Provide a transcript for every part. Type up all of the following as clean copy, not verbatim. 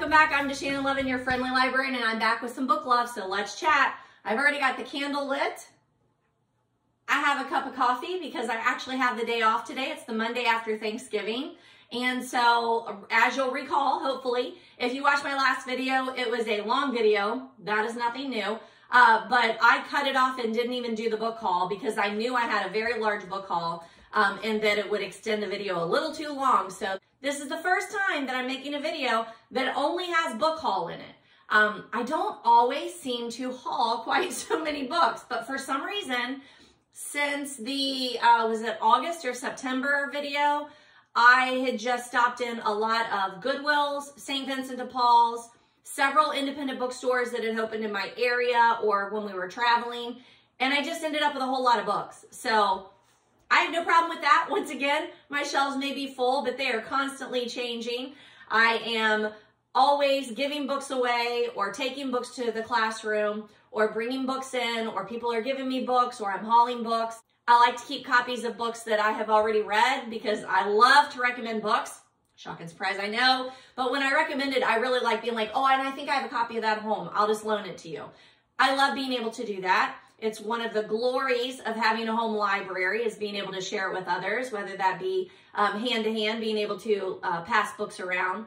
welcome back. I'm DaShannon Lovin, your friendly librarian, and I'm back with some book love, so let's chat. I've already got the candle lit. I have a cup of coffee because I actually have the day off today. It's the Monday after Thanksgiving. And so, as you'll recall, hopefully, if you watched my last video, it was a long video. That is nothing new. But I cut it off and didn't even do the book haul because I knew I had a very large book haul and that it would extend the video a little too long. So this is the first time that I'm making a video that only has book haul in it. I don't always seem to haul quite so many books, but for some reason, since the, was it August or September video, I had just stopped in a lot of Goodwills, St. Vincent de Paul's, several independent bookstores that had opened in my area or when we were traveling, and I just ended up with a whole lot of books. So I have no problem with that. Once again, my shelves may be full, but they are constantly changing. I am always giving books away or taking books to the classroom or bringing books in, or people are giving me books, or I'm hauling books. I like to keep copies of books that I have already read because I love to recommend books. Shock and surprise, I know. But when I recommend it, I really like being like, oh, and I think I have a copy of that at home. I'll just loan it to you. I love being able to do that. It's one of the glories of having a home library is being able to share it with others, whether that be hand to hand, being able to pass books around.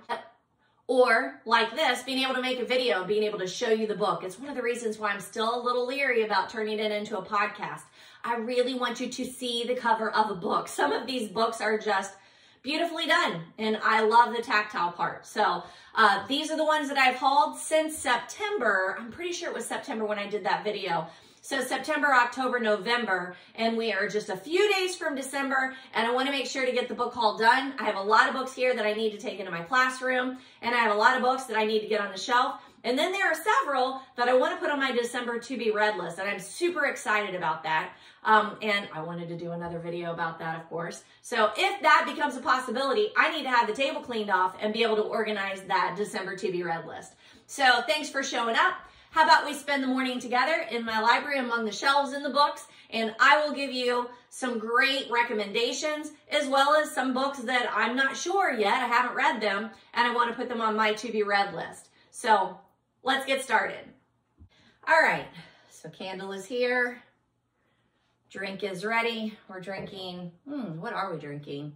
Or like this, being able to make a video, being able to show you the book. It's one of the reasons why I'm still a little leery about turning it into a podcast. I really want you to see the cover of a book. Some of these books are just beautifully done, and I love the tactile part. So these are the ones that I've hauled since September. I'm pretty sure it was September when I did that video. So September, October, November, and we are just a few days from December, and I want to make sure to get the book haul done. I have a lot of books here that I need to take into my classroom, and I have a lot of books that I need to get on the shelf. And then there are several that I want to put on my December to be read list, and I'm super excited about that. And I wanted to do another video about that, of course. So if that becomes a possibility, I need to have the table cleaned off and be able to organize that December to be read list. So thanks for showing up. How about we spend the morning together in my library among the shelves in the books, and I will give you some great recommendations as well as some books that I'm not sure yet, I haven't read them, and I want to put them on my to be read list. So let's get started. All right, so candle is here. Drink is ready. We're drinking, what are we drinking?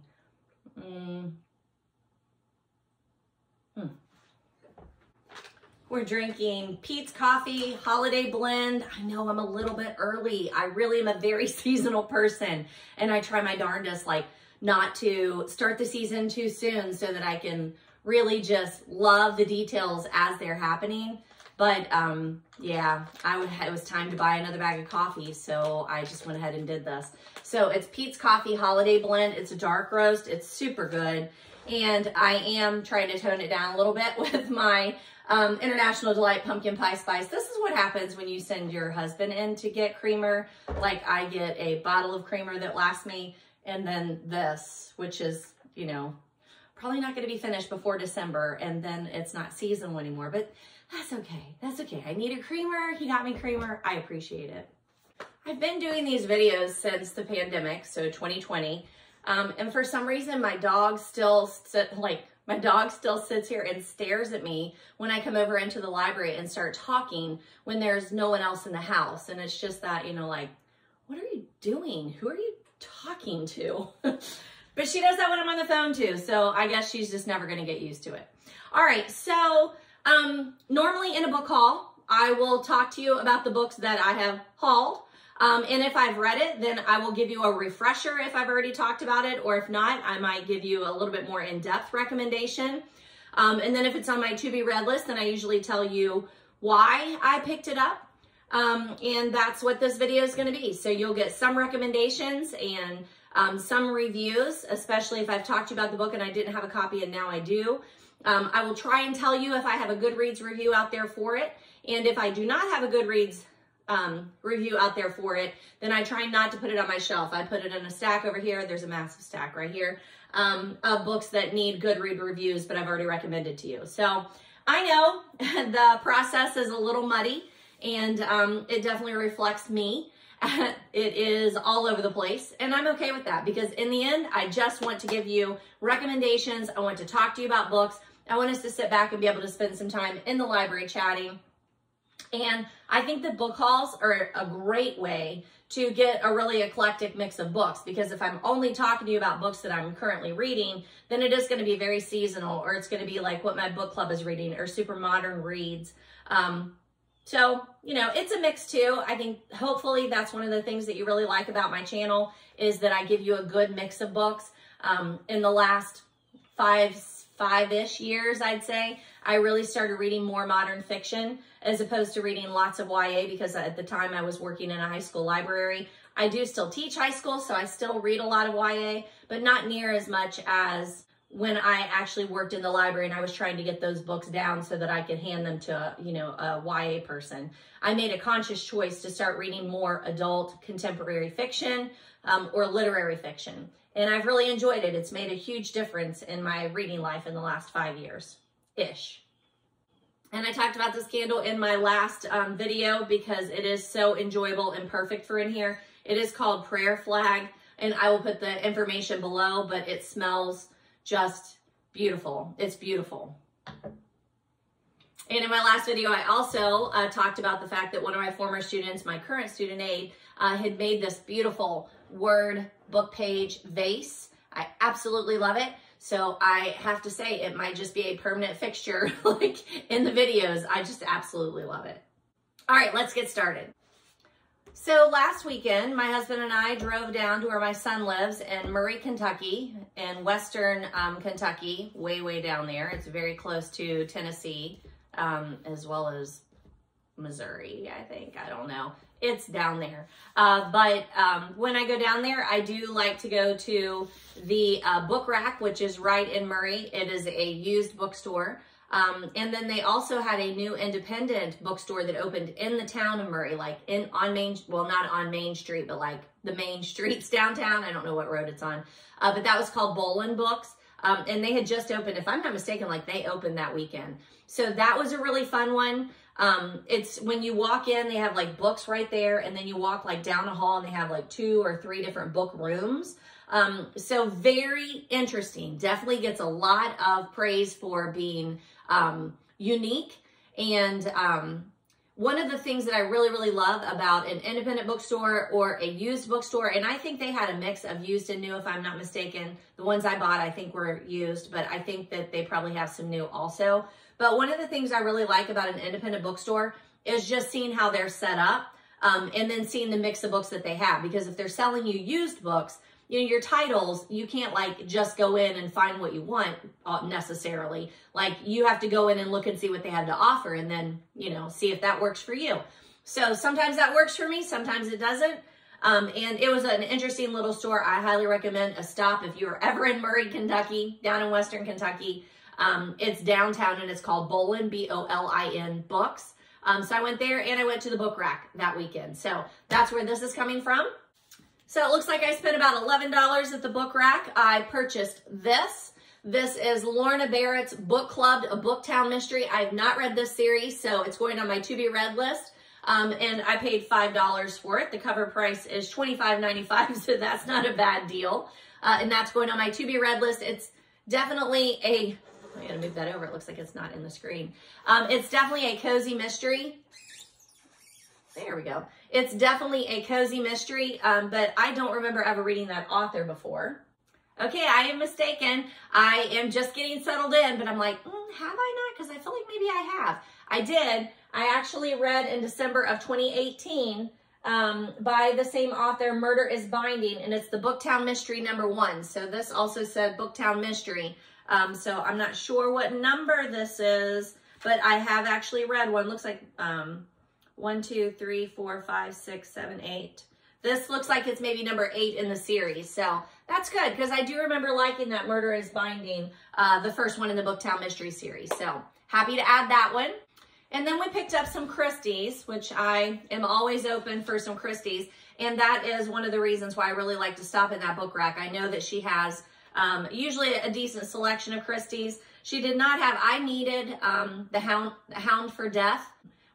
We're drinking Pete's Coffee Holiday Blend. I know I'm a little bit early. I really am a very seasonal person, and I try my darndest like not to start the season too soon so that I can really just love the details as they're happening. But yeah, it was time to buy another bag of coffee, so I just went ahead and did this. So it's Pete's Coffee Holiday Blend. It's a dark roast. It's super good. And I am trying to tone it down a little bit with my International Delight Pumpkin Pie Spice. This is what happens when you send your husband in to get creamer. Like I get a bottle of creamer that lasts me, and then this, which is, you know, probably not going to be finished before December, and then it's not seasonal anymore, but that's okay. That's okay. I needed creamer. He got me creamer. I appreciate it. I've been doing these videos since the pandemic, so 2020. And for some reason, my dog still sits here and stares at me when I come over into the library and start talking when there's no one else in the house. And it's just that, you know, like, what are you doing? Who are you talking to? But she does that when I'm on the phone too. So I guess she's just never going to get used to it. All right. So normally in a book haul, I will talk to you about the books that I have hauled. And if I've read it, then I will give you a refresher if I've already talked about it, or if not, I might give you a little bit more in-depth recommendation. And then if it's on my to be read list, then I usually tell you why I picked it up. And that's what this video is going to be. So you'll get some recommendations and some reviews, especially if I've talked to you about the book and I didn't have a copy and now I do. I will try and tell you if I have a Goodreads review out there for it. And if I do not have a Goodreads review out there for it, then I try not to put it on my shelf. I put it in a stack over here. There's a massive stack right here of books that need Goodreads reviews, but I've already recommended to you. So I know the process is a little muddy, and it definitely reflects me. It is all over the place, and I'm okay with that because in the end, I just want to give you recommendations. I want to talk to you about books. I want us to sit back and be able to spend some time in the library chatting. And I think that book hauls are a great way to get a really eclectic mix of books, because if I'm only talking to you about books that I'm currently reading, then it is going to be very seasonal, or it's going to be like what my book club is reading, or super modern reads. So, you know, it's a mix too. I think hopefully that's one of the things that you really like about my channel, is that I give you a good mix of books. In the last five-ish years, I'd say, I really started reading more modern fiction as opposed to reading lots of YA, because at the time I was working in a high school library. I do still teach high school, so I still read a lot of YA, but not near as much as when I actually worked in the library and I was trying to get those books down so that I could hand them to, you know, a YA person. I made a conscious choice to start reading more adult contemporary fiction or literary fiction. And I've really enjoyed it. It's made a huge difference in my reading life in the last 5 years-ish. And I talked about this candle in my last video because it is so enjoyable and perfect for in here. It is called Prayer Flag, and I will put the information below, but it smells just beautiful. It's beautiful. And in my last video, I also talked about the fact that one of my former students, my current student aide, had made this beautiful word book page vase. I absolutely love it. So I have to say, it might just be a permanent fixture like in the videos. I just absolutely love it. All right, let's get started. So last weekend, my husband and I drove down to where my son lives in Murray, Kentucky, in western Kentucky, way down there. It's very close to Tennessee, as well as Missouri, I think. I don't know. It's down there. But when I go down there, I do like to go to the Book Rack, which is right in Murray. It is a used bookstore. And then they also had a new independent bookstore that opened in the town of Murray, like on Main, well, not on Main Street, but like the main streets downtown. I don't know what road it's on. But that was called Bolin Books. And they had just opened, if I'm not mistaken, like they opened that weekend. So that was a really fun one. It's when you walk in, they have like books right there, and then you walk like down a hall and they have like 2 or 3 different book rooms. So very interesting. Definitely gets a lot of praise for being unique. And one of the things that I really love about an independent bookstore or a used bookstore, and I think they had a mix of used and new, if I'm not mistaken. The ones I bought, I think, were used, but I think that they probably have some new also. But one of the things I really like about an independent bookstore is just seeing how they're set up, and then seeing the mix of books that they have. Because if they're selling you used books, you know, your titles, you can't like just go in and find what you want necessarily. Like you have to go in and look and see what they have to offer, and then, you know, see if that works for you. So sometimes that works for me, sometimes it doesn't. And it was an interesting little store. I highly recommend a stop if you're ever in Murray, Kentucky, down in western Kentucky. It's downtown and it's called Bolin, B-O-L-I-N Books. So I went there and I went to the Book Rack that weekend. So that's where this is coming from. So it looks like I spent about $11 at the Book Rack. I purchased this. This is Lorna Barrett's Book Club, a Booktown Mystery. I have not read this series, so it's going on my to-be-read list. And I paid $5 for it. The cover price is $25.95, so that's not a bad deal. And that's going on my to-be-read list. It's definitely a... I'm going to move that over. It looks like it's not in the screen. It's definitely a cozy mystery. There we go. It's definitely a cozy mystery, but I don't remember ever reading that author before. Okay, I am mistaken. I am just getting settled in, but I'm like, have I not? Because I feel like maybe I have. I did. I actually read in December of 2018 by the same author, Murder is Binding, and it's the Booktown Mystery #1. So this also said Booktown Mystery. So I'm not sure what number this is, but I have actually read one. Looks like 1, 2, 3, 4, 5, 6, 7, 8. This looks like it's maybe number 8 in the series. So that's good, because I do remember liking that Murder is Binding, the first one in the Booktown Mystery series. So happy to add that one. And then we picked up some Christie's, which I am always open for some Christie's. And that is one of the reasons why I really like to stop in that Book Rack. I know that she has usually a decent selection of Christie's. She did not have, I needed the Hound for Death,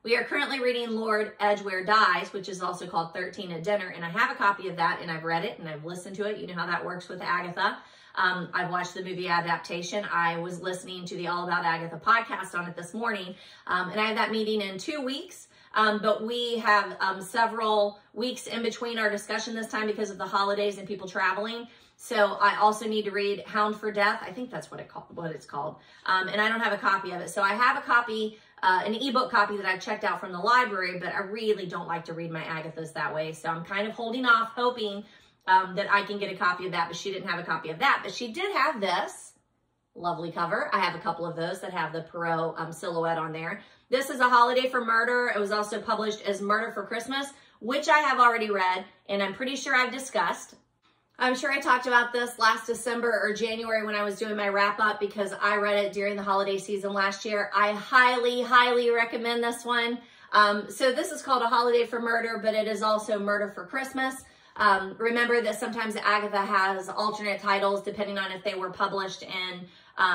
We are currently reading Lord Edgware Dies, which is also called 13 at Dinner, and I have a copy of that, and I've read it, and I've listened to it. You know how that works with Agatha. I've watched the movie adaptation. I was listening to the All About Agatha podcast on it this morning, and I have that meeting in 2 weeks. But we have several weeks in between our discussion this time because of the holidays and people traveling. So I also need to read Hound for Death. I think that's what it's called. And I don't have a copy of it. So I have a copy, an ebook copy that I've checked out from the library, but I really don't like to read my Agathas that way. So I'm kind of holding off, hoping that I can get a copy of that, but she didn't have a copy of that. But she did have this lovely cover. I have a couple of those that have the Perot silhouette on there. This is A Holiday for Murder. It was also published as Murder for Christmas, which I have already read, and I'm pretty sure I've discussed. I'm sure I talked about this last December or January when I was doing my wrap-up because I read it during the holiday season last year. I highly, highly recommend this one. So this is called A Holiday for Murder, but it is also Murder for Christmas. Remember that sometimes Agatha has alternate titles depending on if they were published in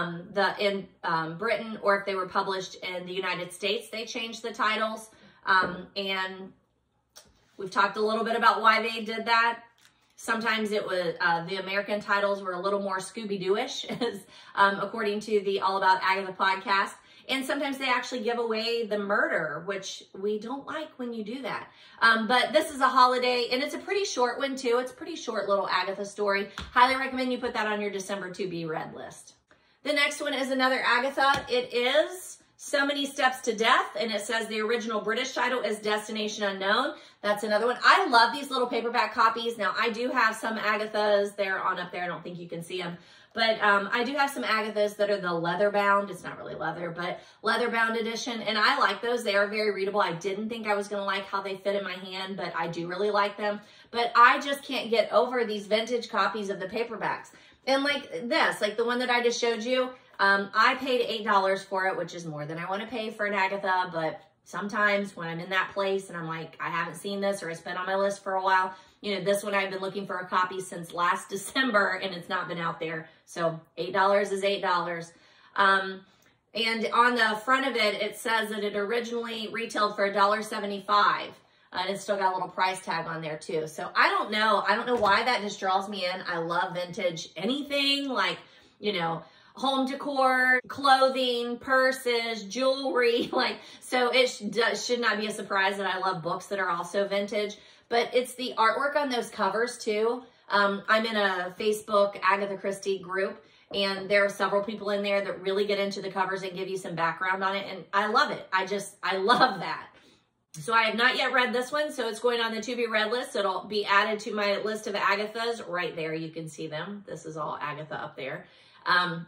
Britain or if they were published in the United States. They changed the titles, and we've talked a little bit about why they did that. Sometimes it was the American titles were a little more Scooby-Doo-ish, according to the All About Agatha podcast. And sometimes they actually give away the murder, which we don't like when you do that. But this is a holiday, and it's a pretty short one too. It's a pretty short little Agatha story. Highly recommend you put that on your December to be read list. The next one is another Agatha. It is So Many Steps to Death, and it says the original British title is Destination Unknown. That's another one. I love these little paperback copies. Now, I do have some Agathas. They're on up there. I don't think you can see them. But I do have some Agathas that are the leather bound. It's not really leather, but leather bound edition. And I like those. They are very readable. I didn't think I was going to like how they fit in my hand, but I do really like them. But I just can't get over these vintage copies of the paperbacks. And like this, like the one that I just showed you, I paid $8 for it, which is more than I want to pay for an Agatha. But sometimes when I'm in that place and I'm like, I haven't seen this or it's been on my list for a while, you know, this one I've been looking for a copy since last December and it's not been out there. So $8 is $8. And on the front of it, it says that it originally retailed for $1.75. And it's still got a little price tag on there too. So I don't know. I don't know why that just draws me in. I love vintage anything like, you know, home decor, clothing, purses, jewelry. Like, so it should not be a surprise that I love books that are also vintage. But it's the artwork on those covers too. I'm in a Facebook Agatha Christie group, and there are several people in there that really get into the covers and give you some background on it. And I love it. I love that. So I have not yet read this one, so it's going on the to be read list. It'll be added to my list of Agathas right there. You can see them. This is all Agatha up there. And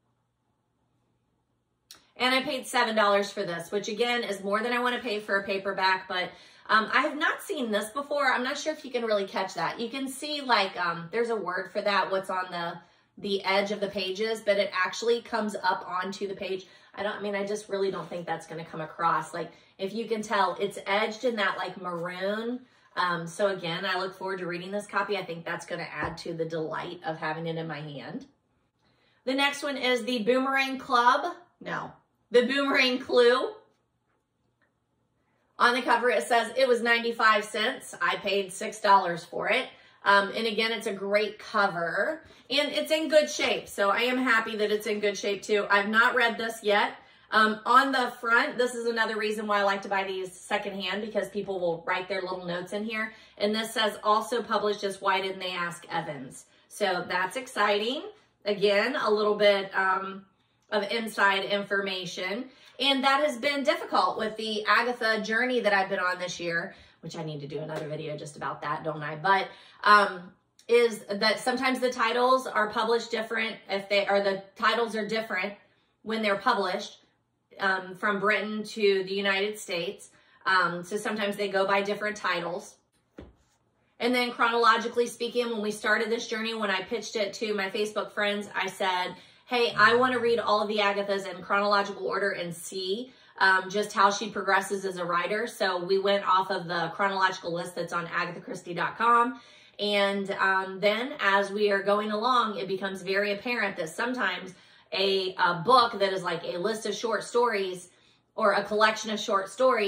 I paid $7 for this, which again is more than I want to pay for a paperback, but I have not seen this before. I'm not sure if you can really catch that. You can see like, there's a word for that, what's on the edge of the pages, but it actually comes up onto the page. I just really don't think that's going to come across. Like, if you can tell, it's edged in that like maroon. So again, I look forward to reading this copy. I think that's going to add to the delight of having it in my hand. The next one is the Boomerang Club. No, the Boomerang Clue. On the cover, it says it was 95 cents. I paid $6 for it. And again, it's a great cover and it's in good shape. So I am happy that it's in good shape too. I've not read this yet. On the front, this is another reason why I like to buy these secondhand, because people will write their little notes in here. And this says also published as Why Didn't They Ask Evans? So that's exciting. Again, a little bit of inside information. And that has been difficult with the Agatha journey that I've been on this year, which I need to do another video just about that, don't I? But is that sometimes the titles are published different the titles are different when they're published from Britain to the United States. So sometimes they go by different titles. And then chronologically speaking, when we started this journey, when I pitched it to my Facebook friends, I said, hey, I want to read all of the Agathas in chronological order and see just how she progresses as a writer. So we went off of the chronological list that's on agathachristie.com. And then as we are going along, it becomes very apparent that sometimes a book that is like a list of short stories or a collection of short stories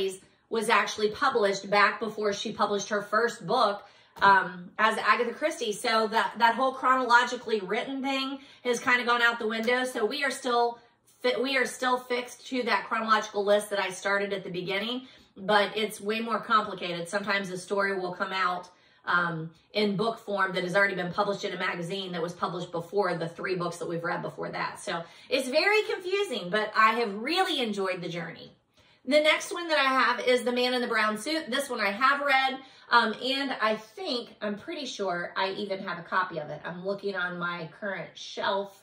was actually published back before she published her first book as Agatha Christie. So that whole chronologically written thing has kind of gone out the window. So we are still fixed to that chronological list that I started at the beginning, but it's way more complicated. Sometimes a story will come out in book form that has already been published in a magazine that was published before the 3 books that we've read before that. So it's very confusing, but I have really enjoyed the journey. The next one that I have is The Man in the Brown Suit. This one I have read, and I'm pretty sure I even have a copy of it. I'm looking on my current shelf.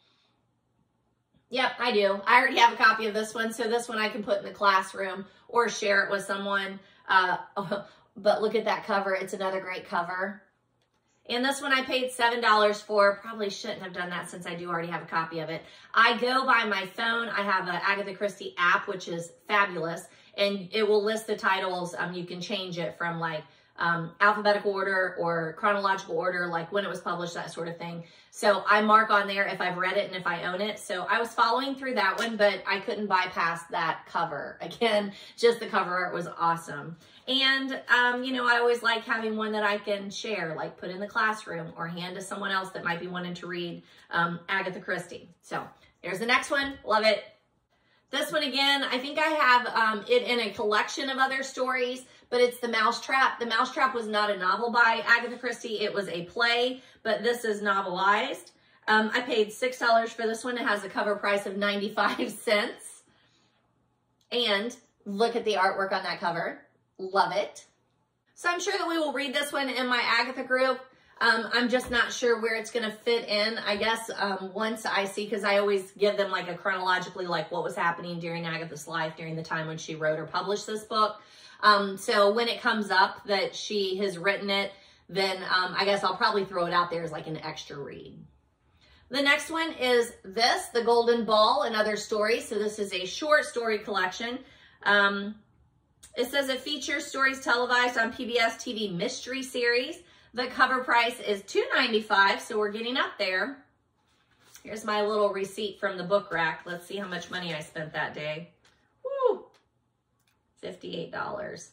Yep, I do. I already have a copy of this one, so this one I can put in the classroom or share it with someone. But look at that cover. It's another great cover. And this one I paid $7 for. Probably shouldn't have done that since I do already have a copy of it. I go by my phone. I have an Agatha Christie app, which is fabulous. And it will list the titles. You can change it from like alphabetical order or chronological order, like when it was published, that sort of thing. So I mark on there if I've read it and if I own it. So I was following through that one, but I couldn't bypass that cover. Again, just the cover art was awesome. And, you know, I always like having one that I can share, like put in the classroom or hand to someone else that might be wanting to read Agatha Christie. So there's the next one. Love it. This one again, I think I have it in a collection of other stories, but it's The Mousetrap. The Mousetrap was not a novel by Agatha Christie. It was a play, but this is novelized. I paid $6 for this one. It has a cover price of 95 cents. And look at the artwork on that cover. Love it. So I'm sure that we will read this one in my Agatha group. I'm just not sure where it's going to fit in. I guess once I see, because I always give them like a chronologically, like what was happening during Agatha's life during the time when she wrote or published this book. So when it comes up that she has written it, then I guess I'll probably throw it out there as like an extra read. The next one is this, The Golden Ball and Other Stories. So this is a short story collection. It says it features stories televised on PBS TV mystery series. The cover price is $2.95, so we're getting up there. Here's my little receipt from the book rack. Let's see how much money I spent that day. Woo! $58.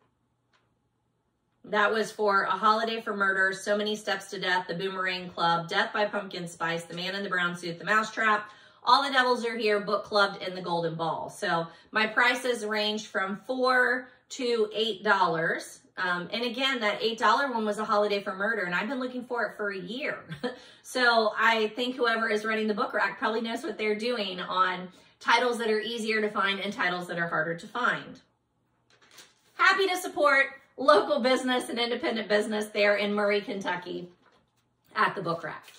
That was for A Holiday for Murder, So Many Steps to Death, The Boomerang Club, Death by Pumpkin Spice, The Man in the Brown Suit, The Mousetrap, All the Devils Are Here, Book Clubbed, and The Golden Ball. So my prices ranged from $4 to $8. And again, that $8 one was A Holiday for Murder, and I've been looking for it for a year. So I think whoever is running the book rack probably knows what they're doing on titles that are easier to find and titles that are harder to find. Happy to support local business and independent business there in Murray, Kentucky at the book rack.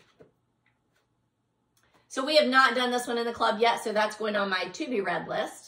So we have not done this one in the club yet, so that's going on my to be read list.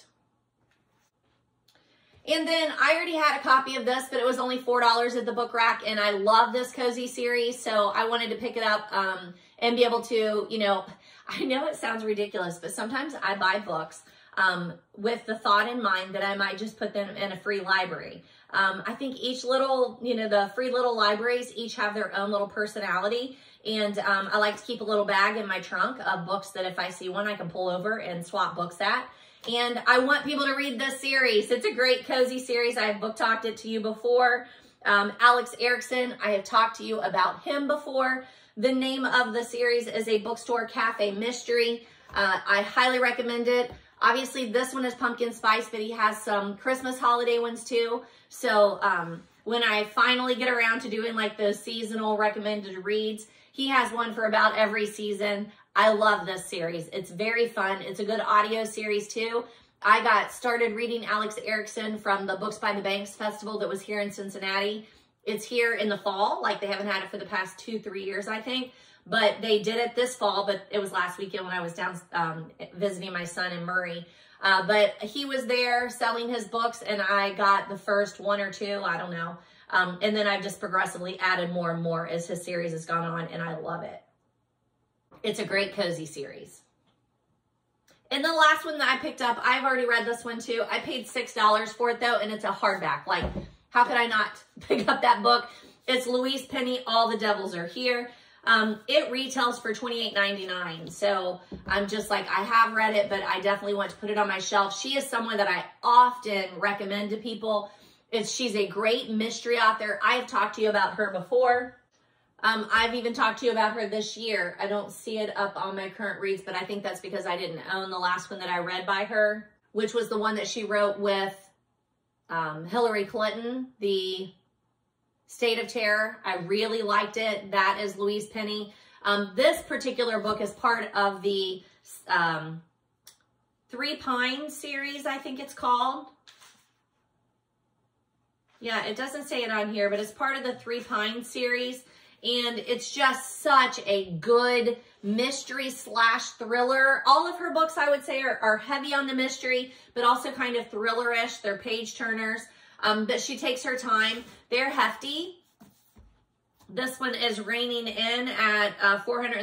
And then I already had a copy of this, but it was only $4 at the book rack, and I love this cozy series, so I wanted to pick it up and be able to, you know, I know it sounds ridiculous, but sometimes I buy books with the thought in mind that I might just put them in a free library. I think each little, you know, the free little libraries each have their own little personality, and I like to keep a little bag in my trunk of books that if I see one, I can pull over and swap books at. And I want people to read this series. It's a great cozy series. I have book talked it to you before. Alex Erickson, I have talked to you about him before. The name of the series is A Bookstore Cafe Mystery. I highly recommend it. Obviously, this one is pumpkin spice, but he has some Christmas holiday ones too. So when I finally get around to doing like those seasonal recommended reads, he has one for about every season. I love this series. It's very fun. It's a good audio series too. I got started reading Alex Erickson from the Books by the Banks Festival that was here in Cincinnati. It's here in the fall, like they haven't had it for the past 2-3 years, I think. But they did it this fall, but it was last weekend when I was down visiting my son in Murray. But he was there selling his books, and I got the first 1 or 2, I don't know. And then I've just progressively added more and more as his series has gone on, and I love it. It's a great cozy series. And the last one that I picked up, I've already read this one too. I paid $6 for it though, and it's a hardback. Like, how could I not pick up that book? It's Louise Penny, All the Devils Are Here. It retails for $28.99. So I'm just like, I have read it, but I definitely want to put it on my shelf. She is someone that I often recommend to people. She's a great mystery author. I have talked to you about her before. I've even talked to you about her this year. I don't see it up on my current reads, but I think that's because I didn't own the last one that I read by her, which was the one that she wrote with Hillary Clinton, The State of Terror. I really liked it. That is Louise Penny. This particular book is part of the Three Pines series, I think it's called. Yeah, it doesn't say it on here, but it's part of the Three Pines series. And it's just such a good mystery slash thriller. All of her books, I would say, are heavy on the mystery, but also kind of thriller-ish. They're page turners. But she takes her time. They're hefty. This one is reining in at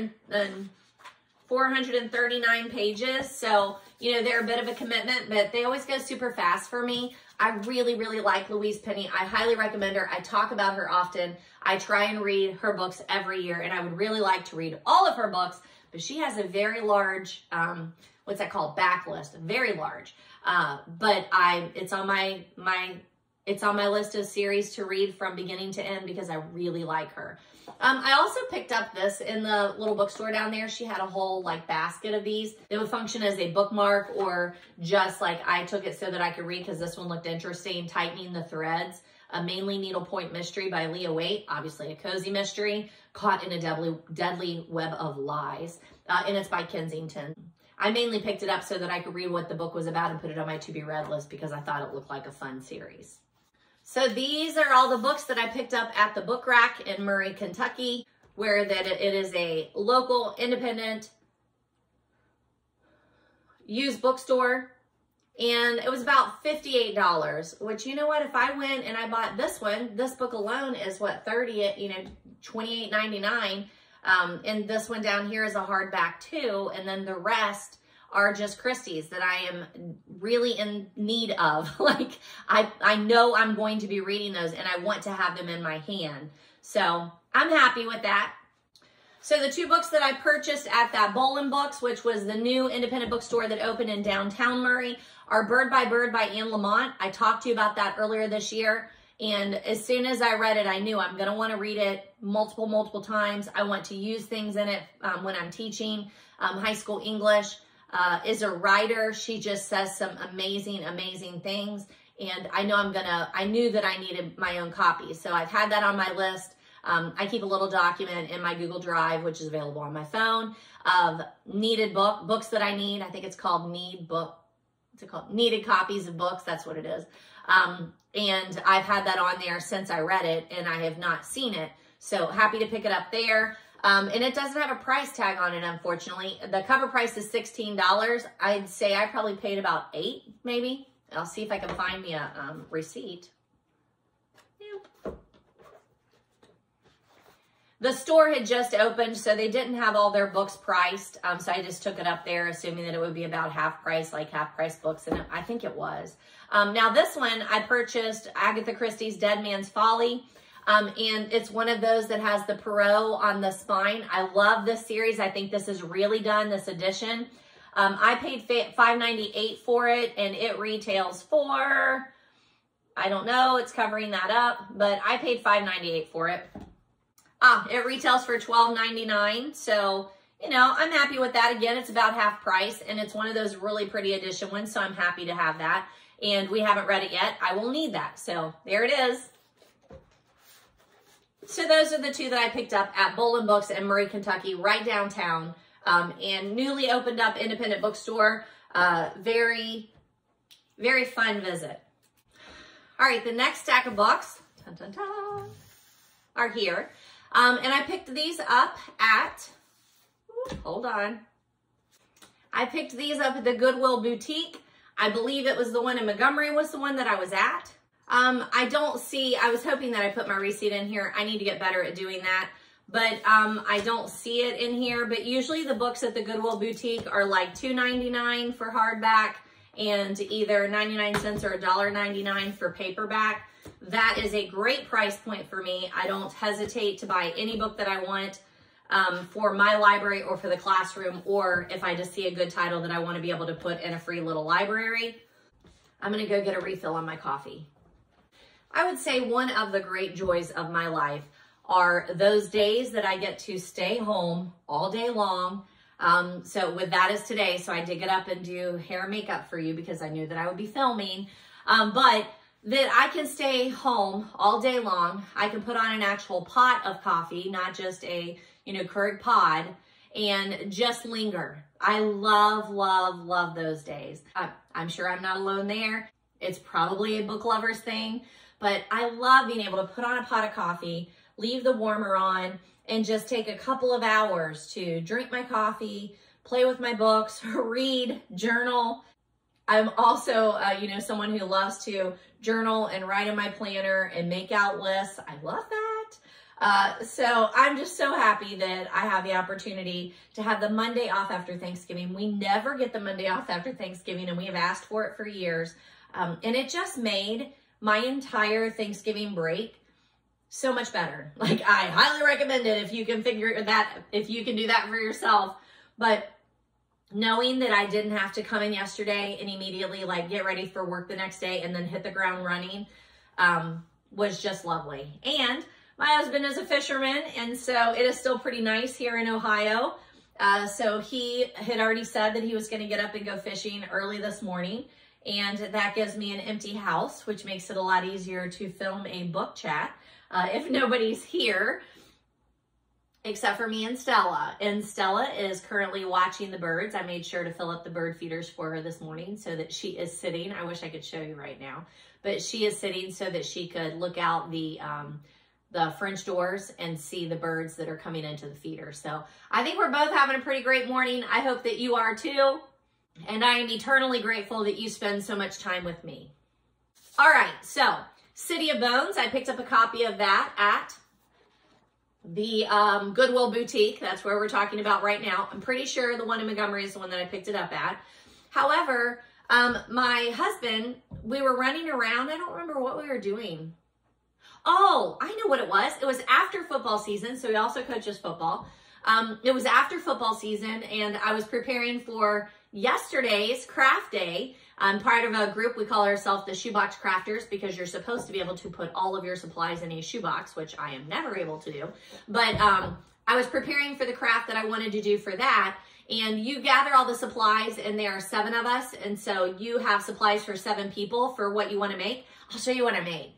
439 pages. So, you know, they're a bit of a commitment, but they always go super fast for me. I really, really like Louise Penny. I highly recommend her. I talk about her often. I try and read her books every year, and I would really like to read all of her books, but she has a very large, what's that called? Backlist, very large. But it's on my list of series to read from beginning to end because I really like her. I also picked up this in the little bookstore down there. She had a whole like basket of these. They would function as a bookmark or just like I took it so that I could read because this one looked interesting. Tightening the Threads, a mainly needlepoint mystery by Leah Waite. Obviously a cozy mystery caught in a deadly web of lies. And it's by Kensington. I mainly picked it up so that I could read what the book was about and put it on my to-be-read list because I thought it looked like a fun series. So these are all the books that I picked up at the Book Rack in Murray, Kentucky, where it is a local, independent, used bookstore. And it was about $58, which, you know what, if I went and I bought this one, this book alone is what, $28.99. And this one down here is a hardback too. And then the rest are just Christie's that I am really in need of. Like, I know I'm going to be reading those and I want to have them in my hand. So I'm happy with that. So the two books that I purchased at that Bolin Books, which was the new independent bookstore that opened in downtown Murray, are Bird by Bird by Anne Lamott. I talked to you about that earlier this year. And as soon as I read it, I knew I'm going to want to read it multiple times. I want to use things in it when I'm teaching high school English. Is a writer. She just says some amazing things. And I know I knew that I needed my own copy. So I've had that on my list. I keep a little document in my Google Drive, which is available on my phone, of needed books that I need. I think it's called Needed Copies of Books. That's what it is. And I've had that on there since I read it and I have not seen it. So happy to pick it up there. And it doesn't have a price tag on it, unfortunately. The cover price is $16. I'd say I probably paid about $8, maybe. I'll see if I can find me a receipt. Nope. The store had just opened, so they didn't have all their books priced. So I just took it up there, assuming that it would be about half price, like half price books, and I think it was. Now this one, I purchased Agatha Christie's Dead Man's Folly. And it's one of those that has the Perot on the spine. I love this series. I think this is really done, this edition. I paid $5.98 for it, and it retails for, I don't know, it's covering that up, but I paid $5.98 for it. It retails for $12.99, so, you know, I'm happy with that. Again, it's about half price, and it's one of those really pretty edition ones, so I'm happy to have that. And we haven't read it yet. I will need that, so there it is. So those are the two that I picked up at Bolin Books in Murray, Kentucky, right downtown, and newly opened up independent bookstore. Very fun visit. All right, the next stack of books are here. And I picked these up at, hold on. I picked these up at the Goodwill Boutique. I believe it was the one in Montgomery was the one that I was at. I was hoping that I put my receipt in here. I need to get better at doing that, but I don't see it in here. But usually the books at the Goodwill Boutique are like $2.99 for hardback and either 99 cents or $1.99 for paperback. That is a great price point for me. I don't hesitate to buy any book that I want for my library or for the classroom, or if I just see a good title that I want to be able to put in a free little library. I'm going to go get a refill on my coffee. I would say one of the great joys of my life are those days that I get to stay home all day long. So with that is today. So I did get up and do hair and makeup for you because I knew that I would be filming. But that I can stay home all day long. I can put on an actual pot of coffee, not just a, Keurig pod, and just linger. I love, love, love those days. I'm sure I'm not alone there. It's probably a book lover's thing, but I love being able to put on a pot of coffee, leave the warmer on, and just take a couple of hours to drink my coffee, play with my books, read, journal. I'm also, someone who loves to journal and write in my planner and make out lists. I love that. So I'm just so happy that I have the opportunity to have the Monday off after Thanksgiving. We never get the Monday off after Thanksgiving, and we have asked for it for years. And it just made my entire Thanksgiving break so much better. Like, I highly recommend it if you can figure that, if you can do that for yourself. But knowing that I didn't have to come in yesterday and immediately get ready for work the next day and then hit the ground running was just lovely. And my husband is a fisherman, and so it is still pretty nice here in Ohio. So he had already said that he was going to get up and go fishing early this morning, and that gives me an empty house, which makes it a lot easier to film a book chat if nobody's here, except for me and Stella. And Stella is currently watching the birds. I made sure to fill up the bird feeders for her this morning so that she is sitting. I wish I could show you right now, but she is sitting so that she could look out the French doors and see the birds that are coming into the feeder. So I think we're both having a pretty great morning. I hope that you are too. And I am eternally grateful that you spend so much time with me. All right, so City of Bones, I picked up a copy of that at the Goodwill Boutique. That's where we're talking about right now. I'm pretty sure the one in Montgomery is the one that I picked it up at. However, my husband, we were running around. I don't remember what we were doing. Oh, I know what it was. It was after football season, so he also coaches football. It was after football season, and I was preparing for yesterday's craft day. I'm part of a group. We call ourselves the Shoebox Crafters because you're supposed to be able to put all of your supplies in a shoebox, which I am never able to do. But I was preparing for the craft that I wanted to do for that. And you gather all the supplies, and there are 7 of us. And so you have supplies for 7 people for what you want to make. I'll show you what I made.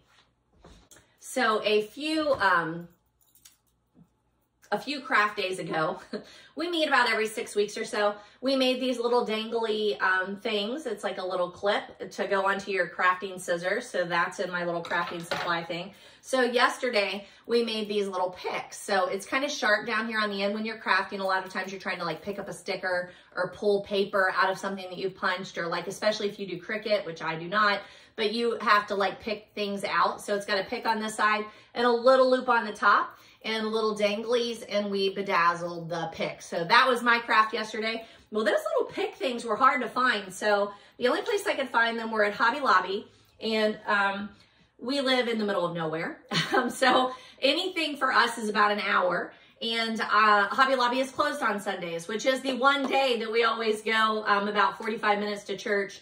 So a few craft days ago, we meet about every 6 weeks or so. We made these little dangly things. It's like a little clip to go onto your crafting scissors. So that's in my little crafting supply thing. So yesterday we made these little picks. So it's kind of sharp down here on the end when you're crafting. A lot of times you're trying to pick up a sticker or pull paper out of something that you've punched, or especially if you do Cricut, which I do not, but you have to pick things out. So it's got a pick on this side and a little loop on the top and little danglies, and we bedazzled the pick. So that was my craft yesterday. Well, those little pick things were hard to find. So the only place I could find them were at Hobby Lobby, and we live in the middle of nowhere. So anything for us is about an hour. And Hobby Lobby is closed on Sundays, which is the one day that we always go about 45 minutes to church,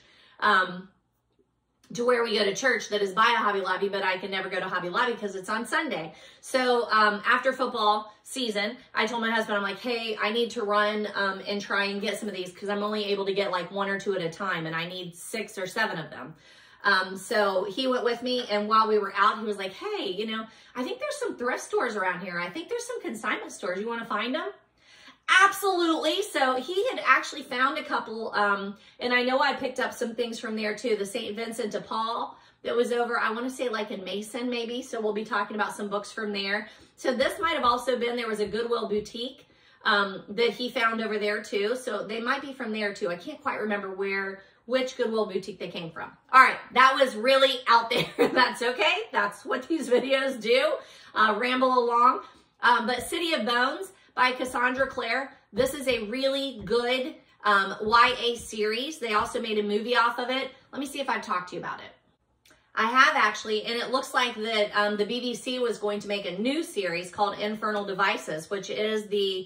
to where we go to church that is by a Hobby Lobby, but I can never go to Hobby Lobby because it's on Sunday. So after football season, I told my husband, I'm like, hey, I need to run and try and get some of these because I'm only able to get 1 or 2 at a time, and I need 6 or 7 of them. So he went with me, and while we were out, he was like, hey, I think there's some thrift stores around here. I think there's some consignment stores. You want to find them? Absolutely. So he had actually found a couple, and I know I picked up some things from there too. The St. Vincent de Paul that was over, I want to say in Mason maybe. So we'll be talking about some books from there. So this might have also been, there was a Goodwill Boutique that he found over there too. So they might be from there too. I can't quite remember which Goodwill Boutique they came from. All right, that was really out there. That's okay. That's what these videos do, ramble along. But City of Bones by Cassandra Clare. This is a really good YA series. They also made a movie off of it. Let me see if I've talked to you about it. I have actually, and it looks like that the BBC was going to make a new series called Infernal Devices, which is the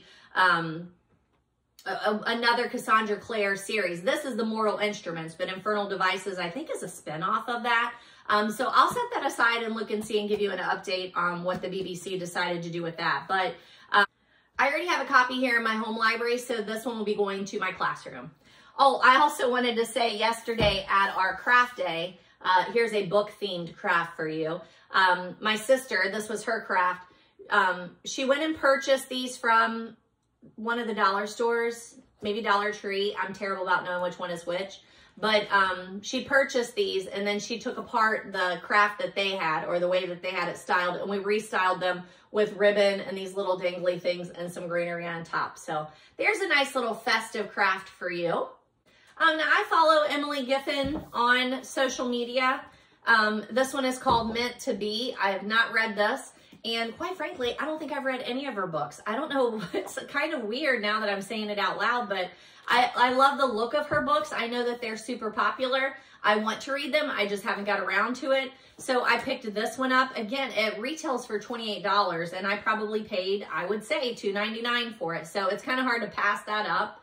another Cassandra Clare series. This is the Mortal Instruments, but Infernal Devices, I think, is a spinoff of that. So I'll set that aside and look and see and give you an update on what the BBC decided to do with that. But I already have a copy here in my home library, so this one will be going to my classroom. Oh, I also wanted to say yesterday at our craft day, here's a book-themed craft for you. My sister, this was her craft. She went and purchased these from one of the dollar stores, maybe Dollar Tree. I'm terrible about knowing which one is which. But she purchased these, and then she took apart the craft that they had, or the way that they had it styled, and we restyled them with ribbon and these little dangly things and some greenery on top. So there's a nice little festive craft for you. Now I follow Emily Giffin on social media. This one is called Meant to Be. I have not read this, and quite frankly, I don't think I've read any of her books. I don't know, it's kind of weird now that I'm saying it out loud, but I love the look of her books. I know that they're super popular. I want to read them. I just haven't got around to it. So I picked this one up. Again, it retails for $28, and I probably paid, I would say, $2.99 for it. So it's kind of hard to pass that up.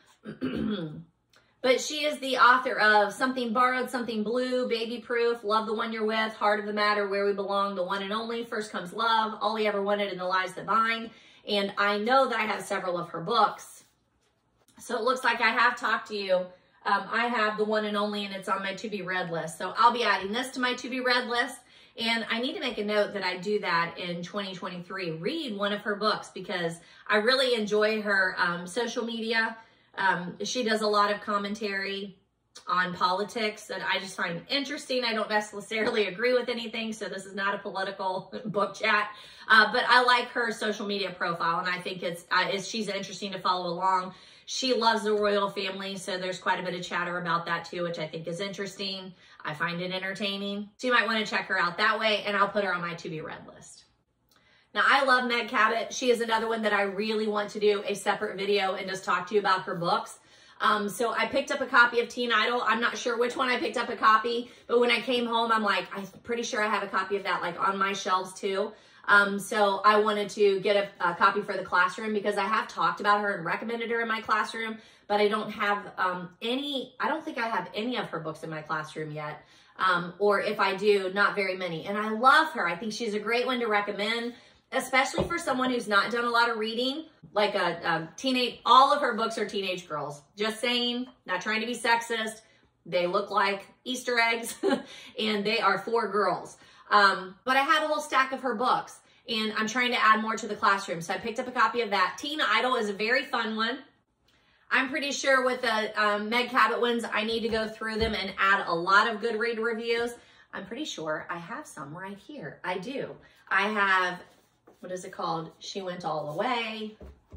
But she is the author of Something Borrowed, Something Blue, Baby Proof, Love the One You're With, Heart of the Matter, Where We Belong, The One and Only, First Comes Love, All He Ever Wanted, and The Lies That Bind. And I know that I have several of her books. So it looks like I have talked to you. I have The One and Only, and it's on my to-be-read list. So I'll be adding this to my to-be-read list. And I need to make a note that I do that in 2023. Read one of her books, because I really enjoy her social media. She does a lot of commentary on politics that I just find interesting. I don't necessarily agree with anything, so this is not a political book chat. But I like her social media profile, and I think she's interesting to follow along. She loves the royal family, so there's quite a bit of chatter about that too, which I think is interesting. I find it entertaining. So you might want to check her out that way, and I'll put her on my to-be-read list. Now, I love Meg Cabot. She is another one that I really want to do a separate video and just talk to you about her books. So I picked up a copy of Teen Idol. I'm not sure which one I picked up a copy, but when I came home, I'm like, I'm pretty sure I have a copy of that like on my shelves too. So I wanted to get a copy for the classroom, because I have talked about her and recommended her in my classroom, but I don't have I don't think I have any of her books in my classroom yet. Or if I do, not very many. And I love her. I think she's a great one to recommend, especially for someone who's not done a lot of reading, like a teenage, all of her books are teenage girls. Just saying, not trying to be sexist. They look like Easter eggs and they are for girls. But I have a whole stack of her books, and I'm trying to add more to the classroom. So I picked up a copy of that. Teen Idol is a very fun one. I'm pretty sure with the Meg Cabot ones, I need to go through them and add a lot of Goodreads reviews. I'm pretty sure I have some right here. I do. I have, what is it called? She Went All the Way,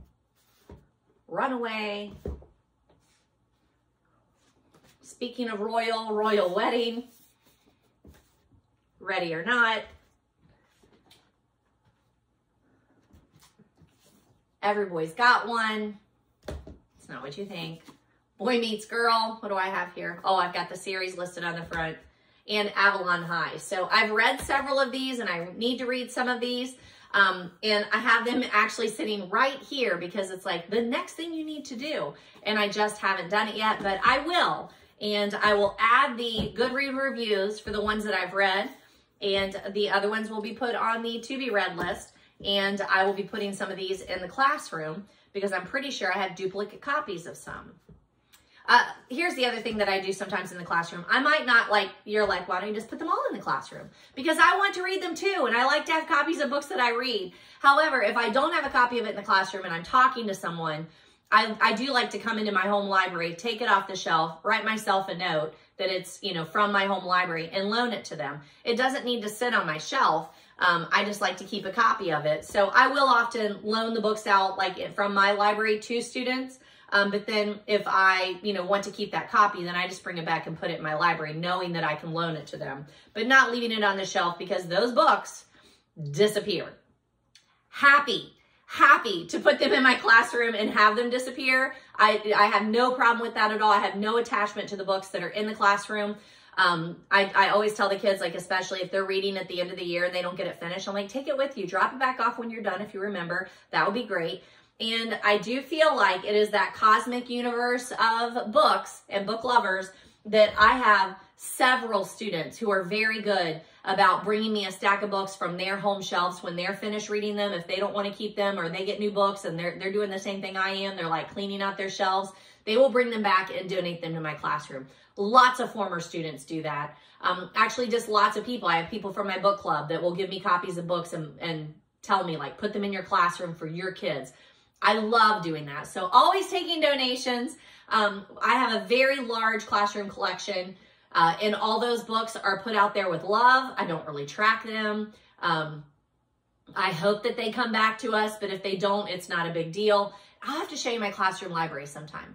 Runaway, Speaking of Royal Wedding, Ready or Not, Every Boy's Got One, It's Not What You Think, Boy Meets Girl. What do I have here? Oh, I've got the series listed on the front, and Avalon High. So I've read several of these, and I need to read some of these. And I have them actually sitting right here, because it's like the next thing you need to do. And I just haven't done it yet, but I will. And I will add the Goodreads reviews for the ones that I've read. And the other ones will be put on the to-be-read list. And I will be putting some of these in the classroom, because I'm pretty sure I have duplicate copies of some. Here's the other thing that I do sometimes in the classroom. I might not you're like, why don't you just put them all in the classroom? Because I want to read them too, and I like to have copies of books that I read. However, if I don't have a copy of it in the classroom and I'm talking to someone, I do like to come into my home library, take it off the shelf, write myself a note that it's, from my home library, and loan it to them. It doesn't need to sit on my shelf. I just like to keep a copy of it. So I will often loan the books out from my library to students. But then if I, want to keep that copy, then I just bring it back and put it in my library, knowing that I can loan it to them, but not leaving it on the shelf, because those books disappear. Happy to put them in my classroom and have them disappear. I have no problem with that at all. I have no attachment to the books that are in the classroom. I always tell the kids, like, especially if they're reading at the end of the year and they don't get it finished, I'm like, take it with you, drop it back off when you're done if you remember. That would be great. And I do feel like it is that cosmic universe of books and book lovers that I have several students who are very good about bringing me a stack of books from their home shelves when they're finished reading them. If they don't want to keep them or they get new books and they're doing the same thing I am, they're like cleaning out their shelves, they will bring them back and donate them to my classroom. Lots of former students do that. Actually, just lots of people. I have people from my book club that will give me copies of books and tell me, like, put them in your classroom for your kids. I love doing that. So always taking donations. I have a very large classroom collection, and all those books are put out there with love. I don't really track them. I hope that they come back to us, but if they don't, it's not a big deal. I'll have to show you my classroom library sometime.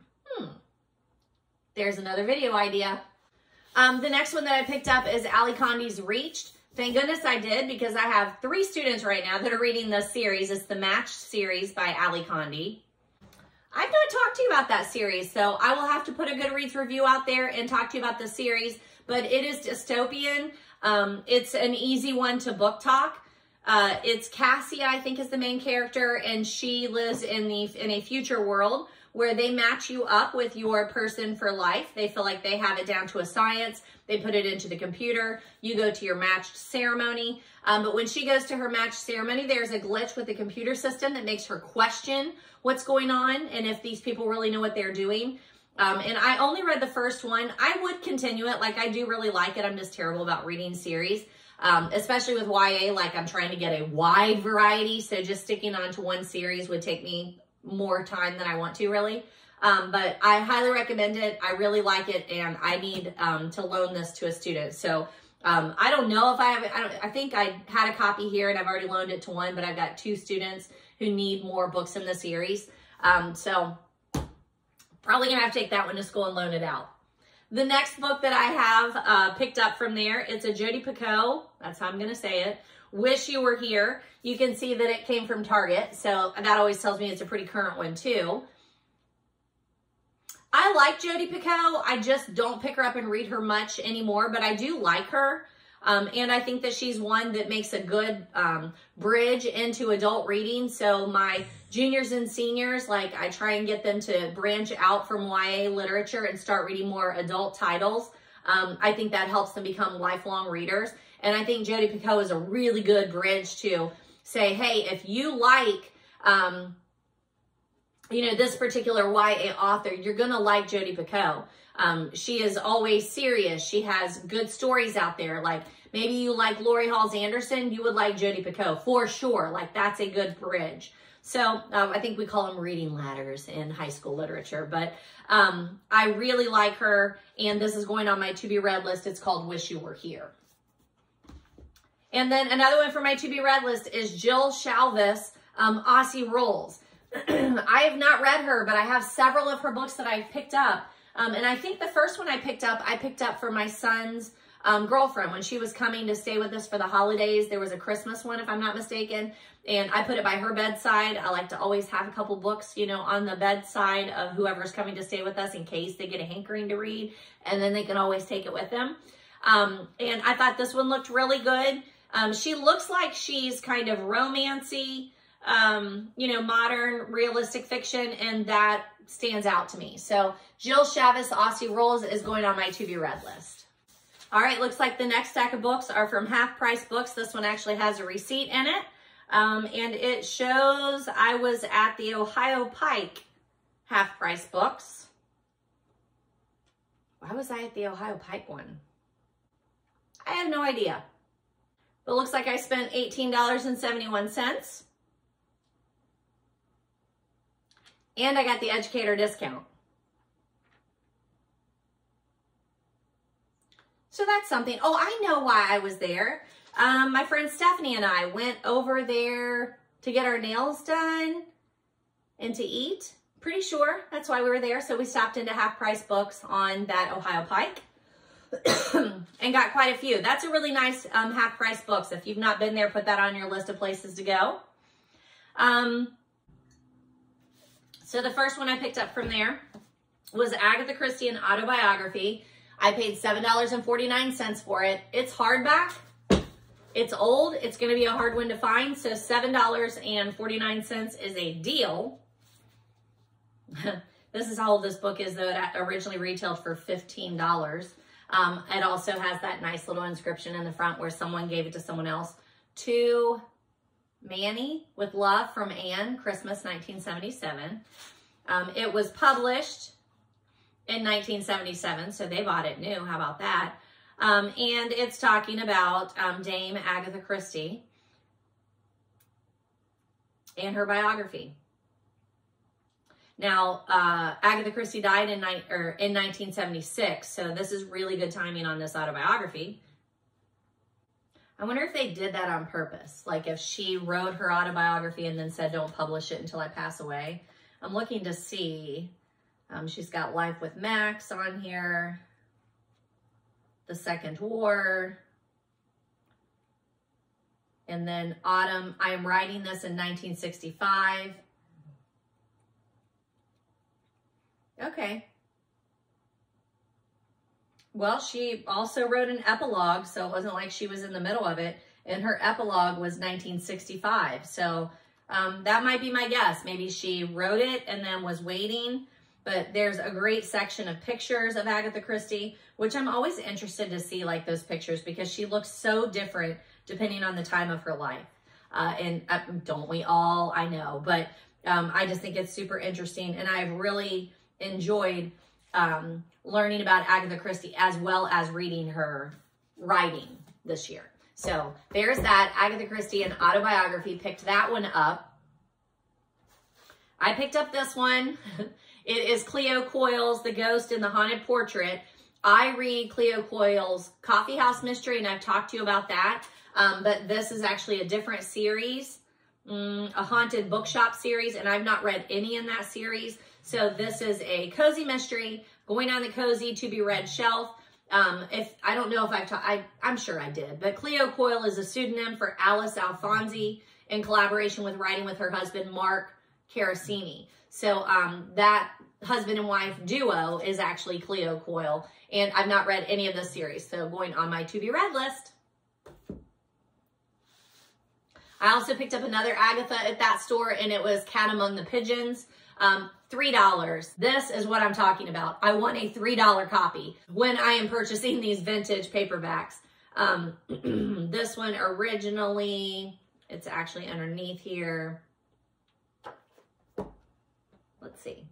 There's another video idea. The next one that I picked up is Condie Reached. Thank goodness I did, because I have 3 students right now that are reading this series. It's the Matched series by Condie. I've not talked to you about that series, so I will have to put a Goodreads review out there and talk to you about the series, but it is dystopian. It's an easy one to book talk. It's Cassie, I think, is the main character, and she lives in a future world where they match you up with your person for life. They feel like they have it down to a science. They put it into the computer. You go to your matched ceremony. But when she goes to her matched ceremony, there's a glitch with the computer system that makes her question what's going on and if these people really know what they're doing. And I only read the first one. I would continue it. Like, I do really like it. I'm just terrible about reading series, especially with YA. Like, I'm trying to get a wide variety. So just sticking on to one series would take me more time than I want to, really. But I highly recommend it. I really like it, and I need to loan this to a student. So I don't know if I have it. I think I had a copy here, and I've already loaned it to one, but I've got 2 students who need more books in the series. So probably going to have to take that one to school and loan it out. The next book that I have picked up from there, it's a Jodi Picoult. That's how I'm going to say it. Wish You Were Here. You can see that it came from Target, so that always tells me it's a pretty current one too. I like Jodi Picoult. I just don't pick her up and read her much anymore, but I do like her. And I think that she's one that makes a good bridge into adult reading. So my juniors and seniors, like, I try and get them to branch out from YA literature and start reading more adult titles. I think that helps them become lifelong readers. And I think Jodi Picoult is a really good bridge to say, hey, if you like, you know, this particular YA author, you're going to like Jodi Picoult. She is always serious. She has good stories out there. Like, maybe you like Lori Halls Anderson, you would like Jodi Picoult for sure. Like, that's a good bridge. So I think we call them reading ladders in high school literature. But I really like her, and this is going on my to-be-read list. It's called Wish You Were Here. And then another one for my to-be-read list is Jill Shalvis, Aussie Rules. I have not read her, but I have several of her books that I've picked up. And I think the first one I picked up for my son's girlfriend when she was coming to stay with us for the holidays. There was a Christmas one, if I'm not mistaken, and I put it by her bedside. I like to always have a couple books, you know, on the bedside of whoever's coming to stay with us in case they get a hankering to read, and then they can always take it with them. And I thought this one looked really good. She looks like she's kind of romancy, you know, modern realistic fiction, and that stands out to me. So Jill Shalvis, Aussie Rules is going on my to-be-read list. All right, looks like the next stack of books are from Half Price Books. This one actually has a receipt in it, and it shows I was at the Ohio Pike Half Price Books. Why was I at the Ohio Pike one? I have no idea. But it looks like I spent $18.71. And I got the educator discount. So that's something. Oh, I know why I was there. My friend Stephanie and I went over there to get our nails done and to eat. Pretty sure that's why we were there. So we stopped into Half Price Books on that Ohio Pike and got quite a few. That's a really nice Half Price Books. If you've not been there, put that on your list of places to go. So the first one I picked up from there was Agatha Christie, an autobiography. I paid $7.49 for it. It's hardback. It's old. It's going to be a hard one to find. So $7.49 is a deal. This is how old this book is, though. It originally retailed for $15. It also has that nice little inscription in the front where someone gave it to someone else. To Manny, with love from Anne, Christmas 1977. It was published in 1977, so they bought it new. How about that? And it's talking about Dame Agatha Christie and her biography. Now, Agatha Christie died in 1976, so this is really good timing on this autobiography. I wonder if they did that on purpose, like if she wrote her autobiography and then said, don't publish it until I pass away. I'm looking to see. She's got Life with Max on here. The Second War. And then Autumn, I am writing this in 1965. Okay. Well, she also wrote an epilogue, so it wasn't like she was in the middle of it. And her epilogue was 1965. So that might be my guess. Maybe she wrote it and then was waiting. But there's a great section of pictures of Agatha Christie, which I'm always interested to see, like, those pictures, because she looks so different depending on the time of her life. And don't we all? I know. But I just think it's super interesting. And I've really enjoyed learning about Agatha Christie as well as reading her writing this year. So there's that. Agatha Christie, an autobiography. Picked that one up. I picked up this one. It is Cleo Coyle's The Ghost in the Haunted Portrait. I read Cleo Coyle's Coffee House Mystery, and I've talked to you about that. But this is actually a different series, a haunted bookshop series, and I've not read any in that series. So this is a cozy mystery going on the cozy to be read shelf. If I don't know if I've talked, I'm sure I did, but Cleo Coyle is a pseudonym for Alice Alfonsi in collaboration with writing with her husband, Mark Carasini. So that husband and wife duo is actually Cleo Coyle, and I've not read any of this series, so going on my to be read list. I also picked up another Agatha at that store, and it was Cat Among the Pigeons. $3. This is what I'm talking about. I want a $3 copy when I am purchasing these vintage paperbacks. This one originally, it's actually underneath here. Let's see.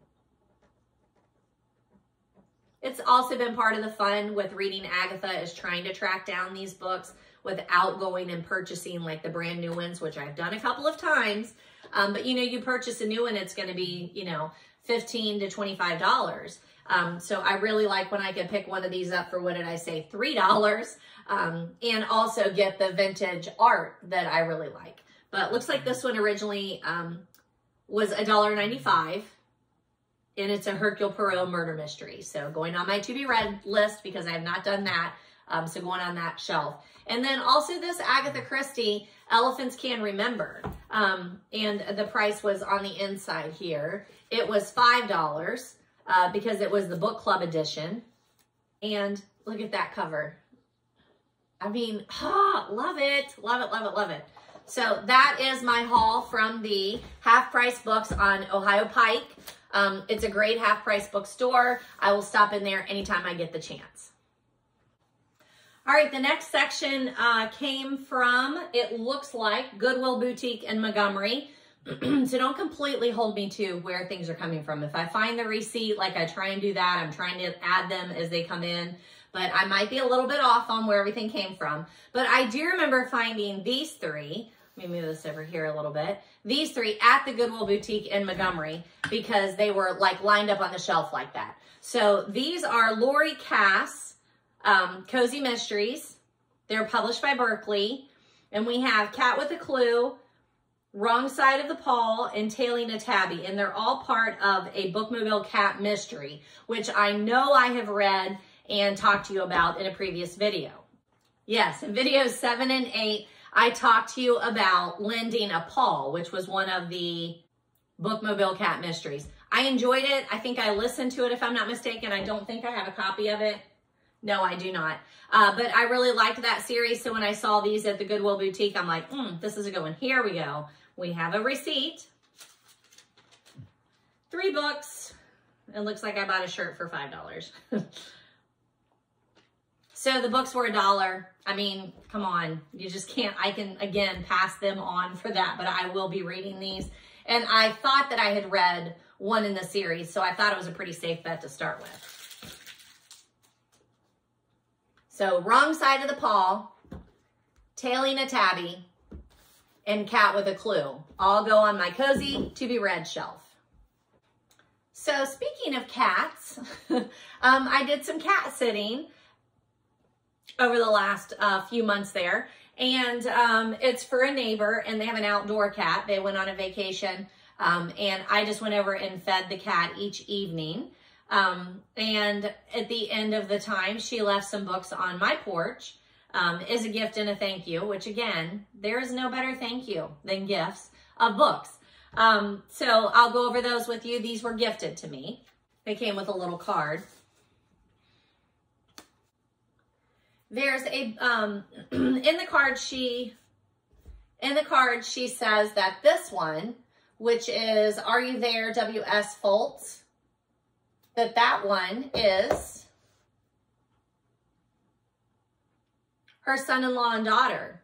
It's also been part of the fun with reading Agatha is trying to track down these books without going and purchasing like the brand new ones, which I've done a couple of times. But you know, you purchase a new one, it's going to be, you know, $15 to $25. So I really like when I can pick one of these up for, what did I say, $3, and also get the vintage art that I really like. But looks like this one originally was $1.95. And it's a Hercule Poirot murder mystery. So going on my to be read list because I have not done that. So going on that shelf. And then also this Agatha Christie, Elephants Can Remember. And the price was on the inside here. It was $5 because it was the book club edition. And look at that cover. I mean, love it. Love it, love it, love it. So that is my haul from the Half Price Books on Ohio Pike. It's a great half price bookstore. I will stop in there anytime I get the chance. All right, the next section came from, it looks like, Goodwill Boutique in Montgomery. So don't completely hold me to where things are coming from. If I find the receipt, like I try and do that, I'm trying to add them as they come in. But I might be a little bit off on where everything came from. But I do remember finding these three. Let me move this over here a little bit. These three at the Goodwill Boutique in Montgomery because they were like lined up on the shelf like that. So these are Lori Cass Cozy Mysteries. They're published by Berkeley. And we have Cat with a Clue, Wrong Side of the Paw, and Tailing a Tabby. And they're all part of a Bookmobile Cat mystery, which I know I have read and talked to you about in a previous video. Yes, in videos 7 and 8, I talked to you about Lending a Paw, which was one of the Bookmobile Cat mysteries. I enjoyed it. I think I listened to it, if I'm not mistaken. I don't think I have a copy of it. No, I do not. But I really liked that series. So when I saw these at the Goodwill Boutique, I'm like, this is a good one. Here we go. We have a receipt. 3 books. It looks like I bought a shirt for $5. So the books were $1. I mean, come on. You just can't. I can, again, pass them on for that. But I will be reading these. And I thought that I had read one in the series. So I thought it was a pretty safe bet to start with. So Wrong Side of the Paw, Tailing a Tabby, and Cat with a Clue all go on my cozy to be read shelf. So speaking of cats, I did some cat sitting over the last few months there. And it's for a neighbor, and they have an outdoor cat. They went on a vacation, and I just went over and fed the cat each evening. And at the end of the time, she left some books on my porch as a gift and a thank you, which again, there is no better thank you than gifts of books. So I'll go over those with you. These were gifted to me. They came with a little card. There's a, in the card, she says that this one, which is Are You There, W.S. Foltz, that one is her son-in-law and daughter.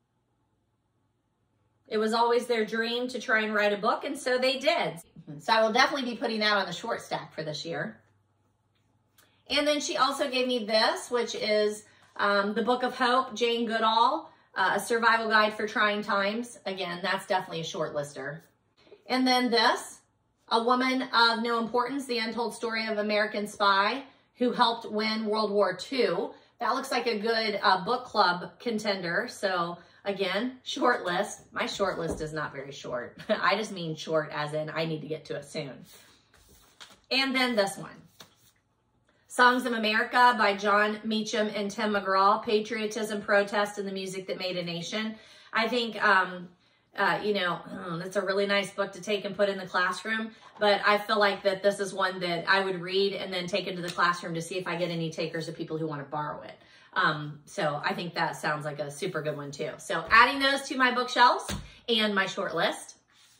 It was always their dream to try and write a book, and so they did. So I will definitely be putting that on the short stack for this year. And then she also gave me this, which is The Book of Hope, Jane Goodall, A Survival Guide for Trying Times. Again, that's definitely a short lister. And then this, A Woman of No Importance, The Untold Story of American Spy Who Helped Win World War II. That looks like a good book club contender. So again, short list. My short list is not very short. I just mean short as in I need to get to it soon. And then this one. Songs of America by John Meacham and Tim McGraw. Patriotism, Protest, and the Music That Made a Nation. I think, you know, it's a really nice book to take and put in the classroom, but I feel like that this is one that I would read and then take into the classroom to see if I get any takers of people who want to borrow it. So I think that sounds like a super good one too. So adding those to my bookshelves and my short list.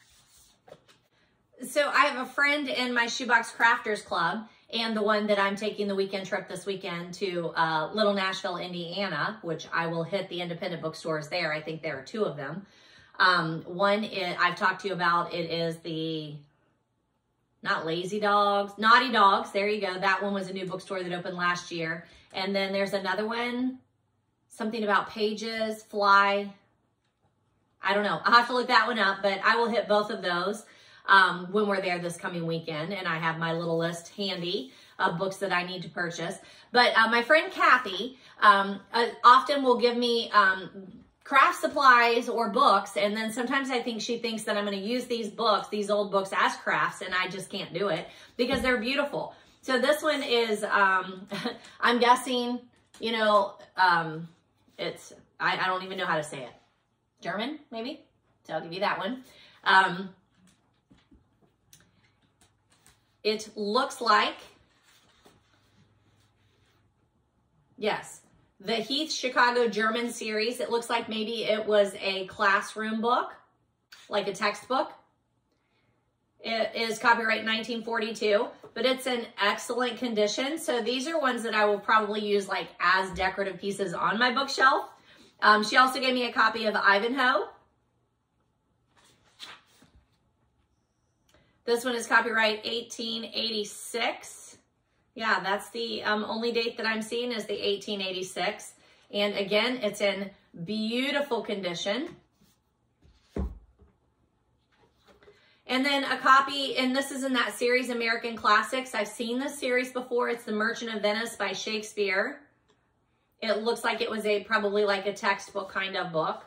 So I have a friend in my Shoebox Crafters Club, and the one that I'm taking the weekend trip this weekend to Little Nashville, Indiana, which I will hit the independent bookstores there. I think there are 2 of them. One I've talked to you about, it is the, not Lazy Dogs, Naughty Dogs. There you go. That one was a new bookstore that opened last year. And then there's another one, something about Pages, Fly. I don't know. I'll have to look that one up, but I will hit both of those when we're there this coming weekend. And I have my little list handy of books that I need to purchase. But my friend Kathy often will give me craft supplies or books, and then sometimes I think she thinks that I'm going to use these books, these old books, as crafts, and I just can't do it because they're beautiful. So this one is, I'm guessing, you know, it's, I don't even know how to say it. German, maybe? So I'll give you that one. It looks like, yes, the Heath Chicago German series. It looks like maybe it was a classroom book, like a textbook. It is copyright 1942, but it's in excellent condition. So these are ones that I will probably use like as decorative pieces on my bookshelf. She also gave me a copy of Ivanhoe. This one is copyright 1886. Yeah, that's the only date that I'm seeing is the 1886. And again, it's in beautiful condition. And then a copy, and this is in that series, American Classics. I've seen this series before. It's The Merchant of Venice by Shakespeare. It looks like it was probably like a textbook kind of book.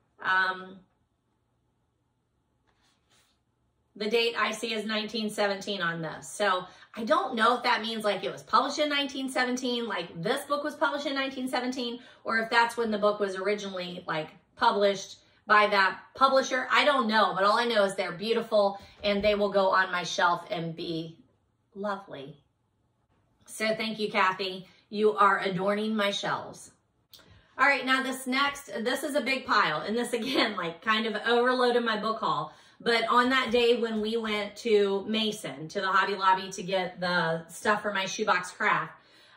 The date I see is 1917 on this. So I don't know if that means like it was published in 1917, like this book was published in 1917, or if that's when the book was originally like published by that publisher. I don't know, but all I know is they're beautiful and they will go on my shelf and be lovely. So thank you, Kathy. You are adorning my shelves. All right, now this is a big pile. And this again, like kind of overloaded my book haul. But on that day when we went to Mason, to the Hobby Lobby to get the stuff for my shoebox craft,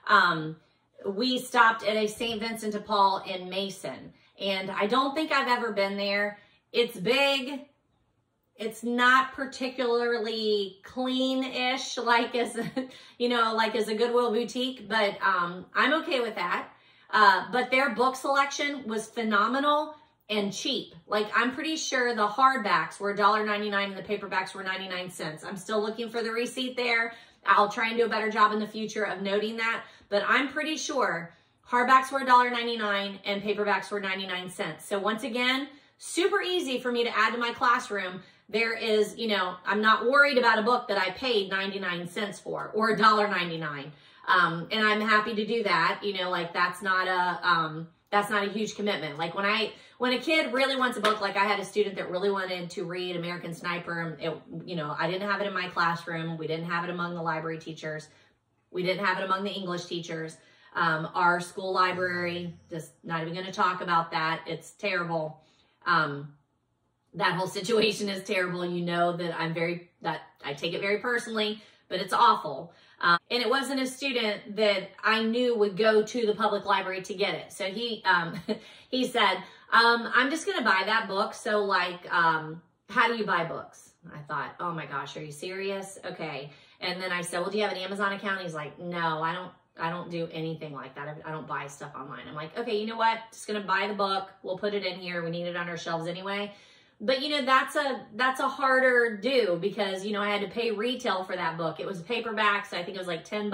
we stopped at a St. Vincent de Paul in Mason. And I don't think I've ever been there. It's big. It's not particularly clean-ish like as, you know, like as a Goodwill Boutique, but I'm okay with that. But their book selection was phenomenal and cheap. Like, I'm pretty sure the hardbacks were $1.99 and the paperbacks were 99 cents. I'm still looking for the receipt there. I'll try and do a better job in the future of noting that, but I'm pretty sure hardbacks were $1.99 and paperbacks were 99 cents. So once again, super easy for me to add to my classroom. There is, you know, I'm not worried about a book that I paid 99 cents for or $1.99. And I'm happy to do that. You know, like that's not a huge commitment. Like when a kid really wants a book, like I had a student that really wanted to read American Sniper. You know, I didn't have it in my classroom. We didn't have it among the library teachers. We didn't have it among the English teachers. Our school library, just not even going to talk about that. It's terrible. That whole situation is terrible. You know that I take it very personally, but it's awful. And it wasn't a student that I knew would go to the public library to get it. So he said, I'm just going to buy that book. So like, how do you buy books? I thought, oh my gosh, are you serious? Okay. And then I said, well, do you have an Amazon account? He's like, no, I don't do anything like that. I don't buy stuff online. I'm like, okay, you know what? Just going to buy the book. We'll put it in here. We need it on our shelves anyway. But, you know, that's a harder do because, you know, I had to pay retail for that book. It was a paperback, so I think it was like $10.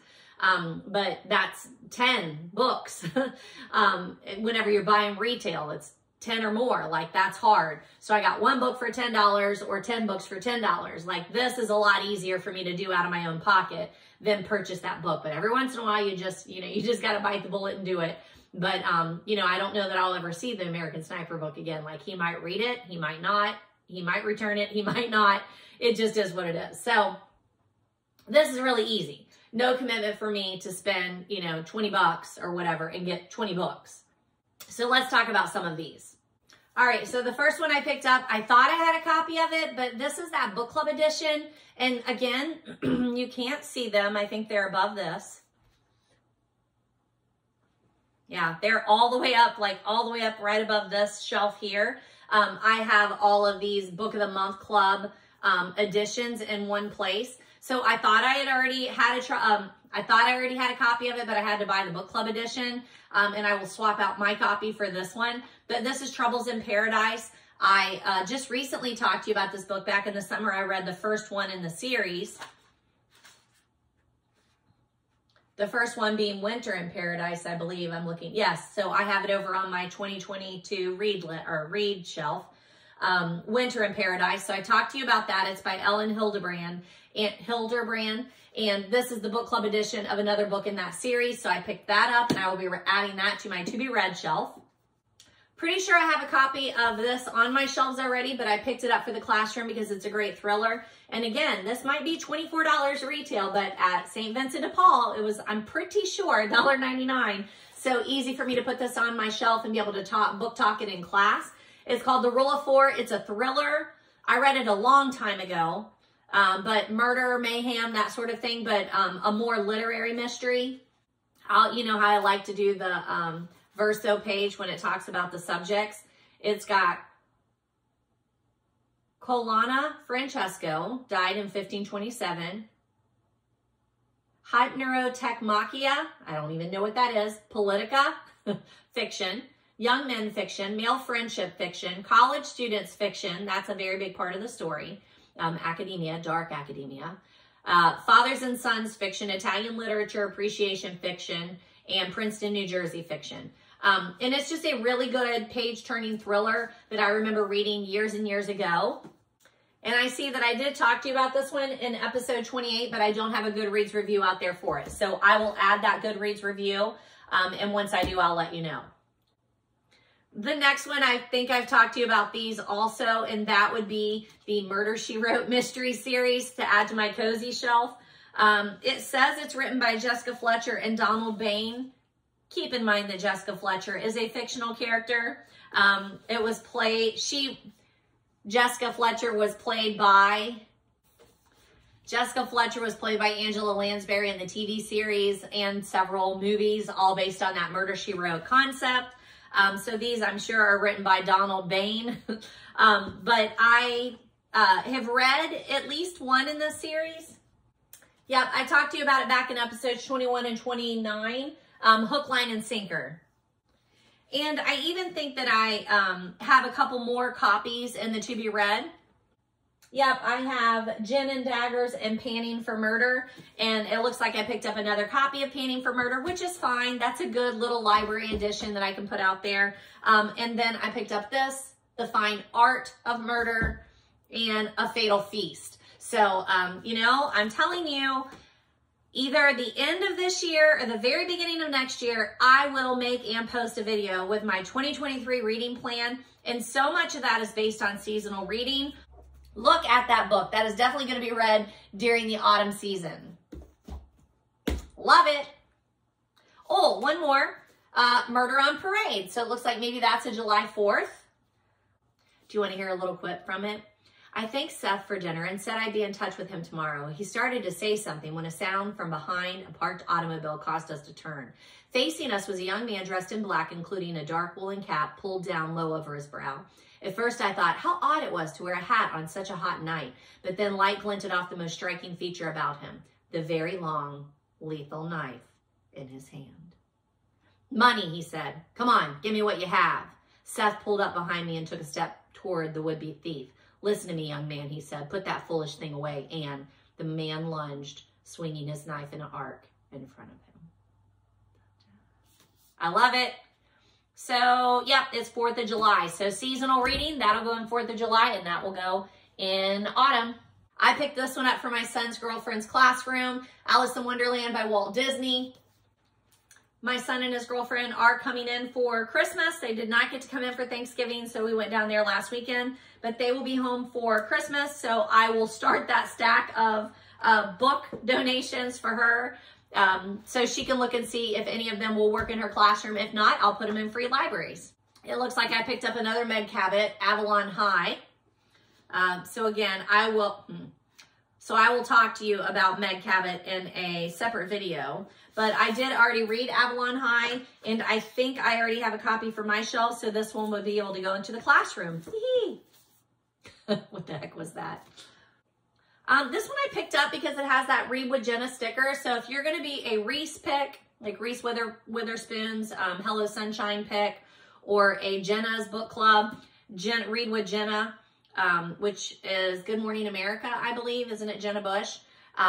But that's 10 books. Whenever you're buying retail, it's 10 or more. Like, that's hard. So I got one book for $10 or 10 books for $10. Like, this is a lot easier for me to do out of my own pocket than purchase that book. But every once in a while, you just got to bite the bullet and do it. But, you know, I don't know that I'll ever see the American Sniper book again. Like, he might read it, he might not, he might return it, he might not. It just is what it is. So this is really easy. No commitment for me to spend, you know, 20 bucks or whatever and get 20 books. So let's talk about some of these. All right, so the first one I picked up, I thought I had a copy of it, but this is that book club edition. And again, you can't see them. I think they're above this. Yeah, they're all the way up, like all the way up right above this shelf here. I have all of these Book of the Month Club editions in one place. So I thought I had already had a copy of it, but I had to buy the book club edition. And I will swap out my copy for this one. But this is Troubles in Paradise. I just recently talked to you about this book. Back in the summer, I read the first one in the series. The first one being Winter in Paradise, I believe. I'm looking. Yes, so I have it over on my 2022 read shelf. Winter in Paradise. So I talked to you about that. It's by Ellen Hildebrand. And this is the book club edition of another book in that series. So I picked that up and I will be adding that to my to be read shelf. Pretty sure I have a copy of this on my shelves already, but I picked it up for the classroom because it's a great thriller. And again, this might be $24 retail, but at St. Vincent de Paul, it was, I'm pretty sure, $1.99. So easy for me to put this on my shelf and be able to book talk it in class. It's called The Rule of Four. It's a thriller. I read it a long time ago, but murder, mayhem, that sort of thing, but a more literary mystery. You know how I like to do the verso page when it talks about the subjects. It's got Colonna Francesco, died in 1527. Hypneurotechmachia, I don't even know what that is. Politica, fiction. Young men fiction. Male friendship fiction. College students fiction, that's a very big part of the story. Academia, dark academia. Fathers and sons fiction. Italian literature appreciation fiction. And Princeton, New Jersey fiction. And it's just a really good page-turning thriller that I remember reading years and years ago. And I see that I did talk to you about this one in episode 28, but I don't have a Goodreads review out there for it. So I will add that Goodreads review, and once I do, I'll let you know. The next one, I think I've talked to you about these also, and that would be the Murder, She Wrote mystery series to add to my cozy shelf. It says it's written by Jessica Fletcher and Donald Bain. Keep in mind that Jessica Fletcher is a fictional character. Jessica Fletcher was played by Angela Lansbury in the TV series and several movies, all based on that Murder, She Wrote concept. So these, I'm sure, are written by Donald Bain. But I have read at least one in this series. Yep, I talked to you about it back in episodes 21 and 29, Hook, Line, and Sinker. And I even think that I have a couple more copies in the to be read. Yep, I have Gin and Daggers and Panning for Murder. And it looks like I picked up another copy of Panning for Murder, which is fine. That's a good little library edition that I can put out there. And then I picked up this, The Fine Art of Murder, and A Fatal Feast. So, you know, I'm telling you, either the end of this year or the very beginning of next year, I will make and post a video with my 2023 reading plan. And so much of that is based on seasonal reading. Look at that book. That is definitely going to be read during the autumn season. Love it. Oh, one more. Murder on Parade. So it looks like maybe that's a July 4th. Do you want to hear a little quip from it? I thanked Seth for dinner and said I'd be in touch with him tomorrow. He started to say something when a sound from behind a parked automobile caused us to turn. Facing us was a young man dressed in black, including a dark woolen cap pulled down low over his brow. At first I thought how odd it was to wear a hat on such a hot night, but then light glinted off the most striking feature about him, the very long, lethal knife in his hand. Money, he said. Come on, give me what you have. Seth pulled up behind me and took a step toward the would-be thief. Listen to me, young man, he said. Put that foolish thing away. And the man lunged, swinging his knife in an arc in front of him. I love it. So, yep, it's 4th of July. So seasonal reading, that'll go in 4th of July, and that will go in autumn. I picked this one up for my son's girlfriend's classroom, Alice in Wonderland by Walt Disney. My son and his girlfriend are coming in for Christmas. They did not get to come in for Thanksgiving, so we went down there last weekend, but they will be home for Christmas, so I will start that stack of book donations for her so she can look and see if any of them will work in her classroom. If not, I'll put them in free libraries. It looks like I picked up another Meg Cabot, Avalon High. So again, I will talk to you about Meg Cabot in a separate video. But I did already read Avalon High, and I think I already have a copy for my shelf, so this one would be able to go into the classroom. What the heck was that? This one I picked up because it has that Read with Jenna sticker. So if you're going to be a Reese pick, like Reese Witherspoon's Hello Sunshine pick, or a Jenna's Book Club, Read with Jenna, which is Good Morning America, I believe, isn't it Jenna Bush?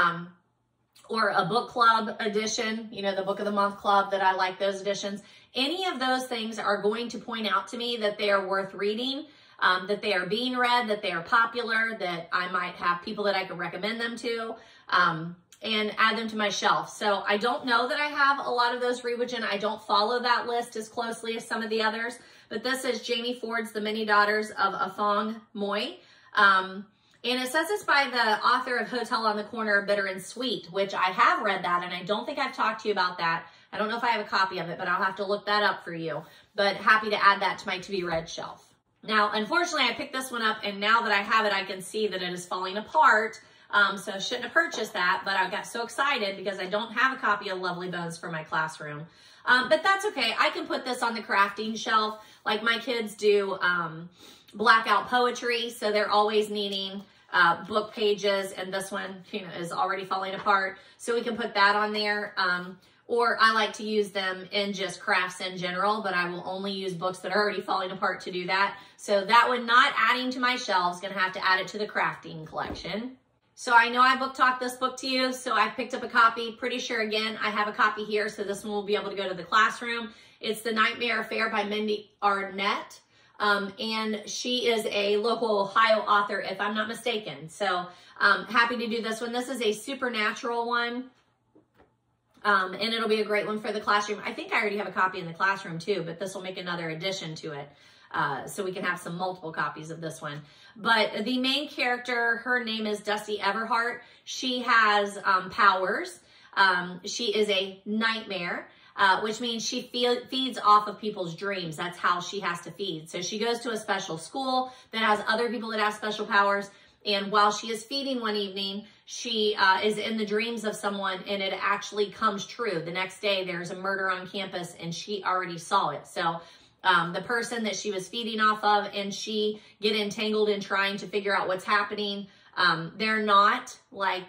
Or a book club edition, you know, the Book of the Month Club, that I like those editions. Any of those things are going to point out to me that they are worth reading, that they are being read, that they are popular, that I might have people that I can recommend them to, and add them to my shelf. So I don't know that I have a lot of those Read with Jenna. I don't follow that list as closely as some of the others, but this is Jamie Ford's The Many Daughters of Afong Moy. And it says it's by the author of Hotel on the Corner of Bitter and Sweet, which I have read that, and I don't think I've talked to you about that. I don't know if I have a copy of it, but I'll have to look that up for you. But happy to add that to my to-be-read shelf. Now, unfortunately, I picked this one up, and now that I have it, I can see that it is falling apart. So I shouldn't have purchased that, but I got so excited because I don't have a copy of Lovely Bones for my classroom. But that's okay. I can put this on the crafting shelf like my kids do blackout poetry, so they're always needing book pages, and this one, you know, is already falling apart, so we can put that on there. Or I like to use them in just crafts in general, but I will only use books that are already falling apart to do that. So that one, not adding to my shelves, gonna have to add it to the crafting collection. So I know I book talked this book to you, so I picked up a copy. Pretty sure, again, I have a copy here, so this one will be able to go to the classroom. It's The Nightmare Affair by Mindy Arnett. And she is a local Ohio author, if I'm not mistaken. So happy to do this one. This is a supernatural one, and it'll be a great one for the classroom. I think I already have a copy in the classroom too, but this will make another addition to it. so we can have some multiple copies of this one. But the main character, her name is Dusty Everhart. She has powers. She is a nightmare, which means she feeds off of people's dreams. That's how she has to feed. So she goes to a special school that has other people that have special powers. And while she is feeding one evening, she is in the dreams of someone, and it actually comes true. The next day, there's a murder on campus, and she already saw it. So the person that she was feeding off of and she get entangled in trying to figure out what's happening. They're not like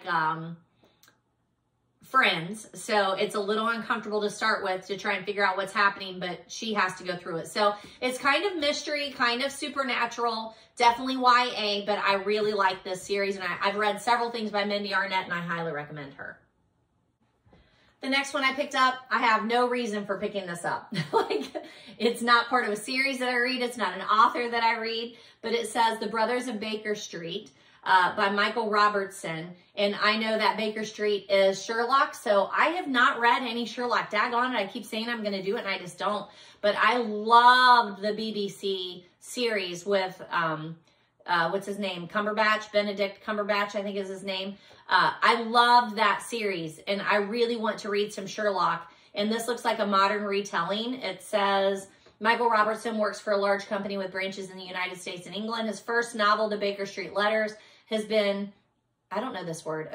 friends, so it's a little uncomfortable to start with to try and figure out what's happening, but she has to go through it. So it's kind of mystery, kind of supernatural, definitely YA, but I really like this series, and I've read several things by Mindy Arnett, and I highly recommend her. The next one I picked up, I have no reason for picking this up. Like, it's not part of a series that I read. It's not an author that I read, but it says The Brothers of Baker Street by Michael Robertson. And I know that Baker Street is Sherlock, so I have not read any Sherlock. Daggone it, I keep saying I'm going to do it, and I just don't. But I loved the BBC series with, what's his name? Cumberbatch, Benedict Cumberbatch, I think is his name. I loved that series, and I really want to read some Sherlock. And this looks like a modern retelling. It says, Michael Robertson works for a large company with branches in the United States and England. His first novel, The Baker Street Letters, has been, I don't know this word,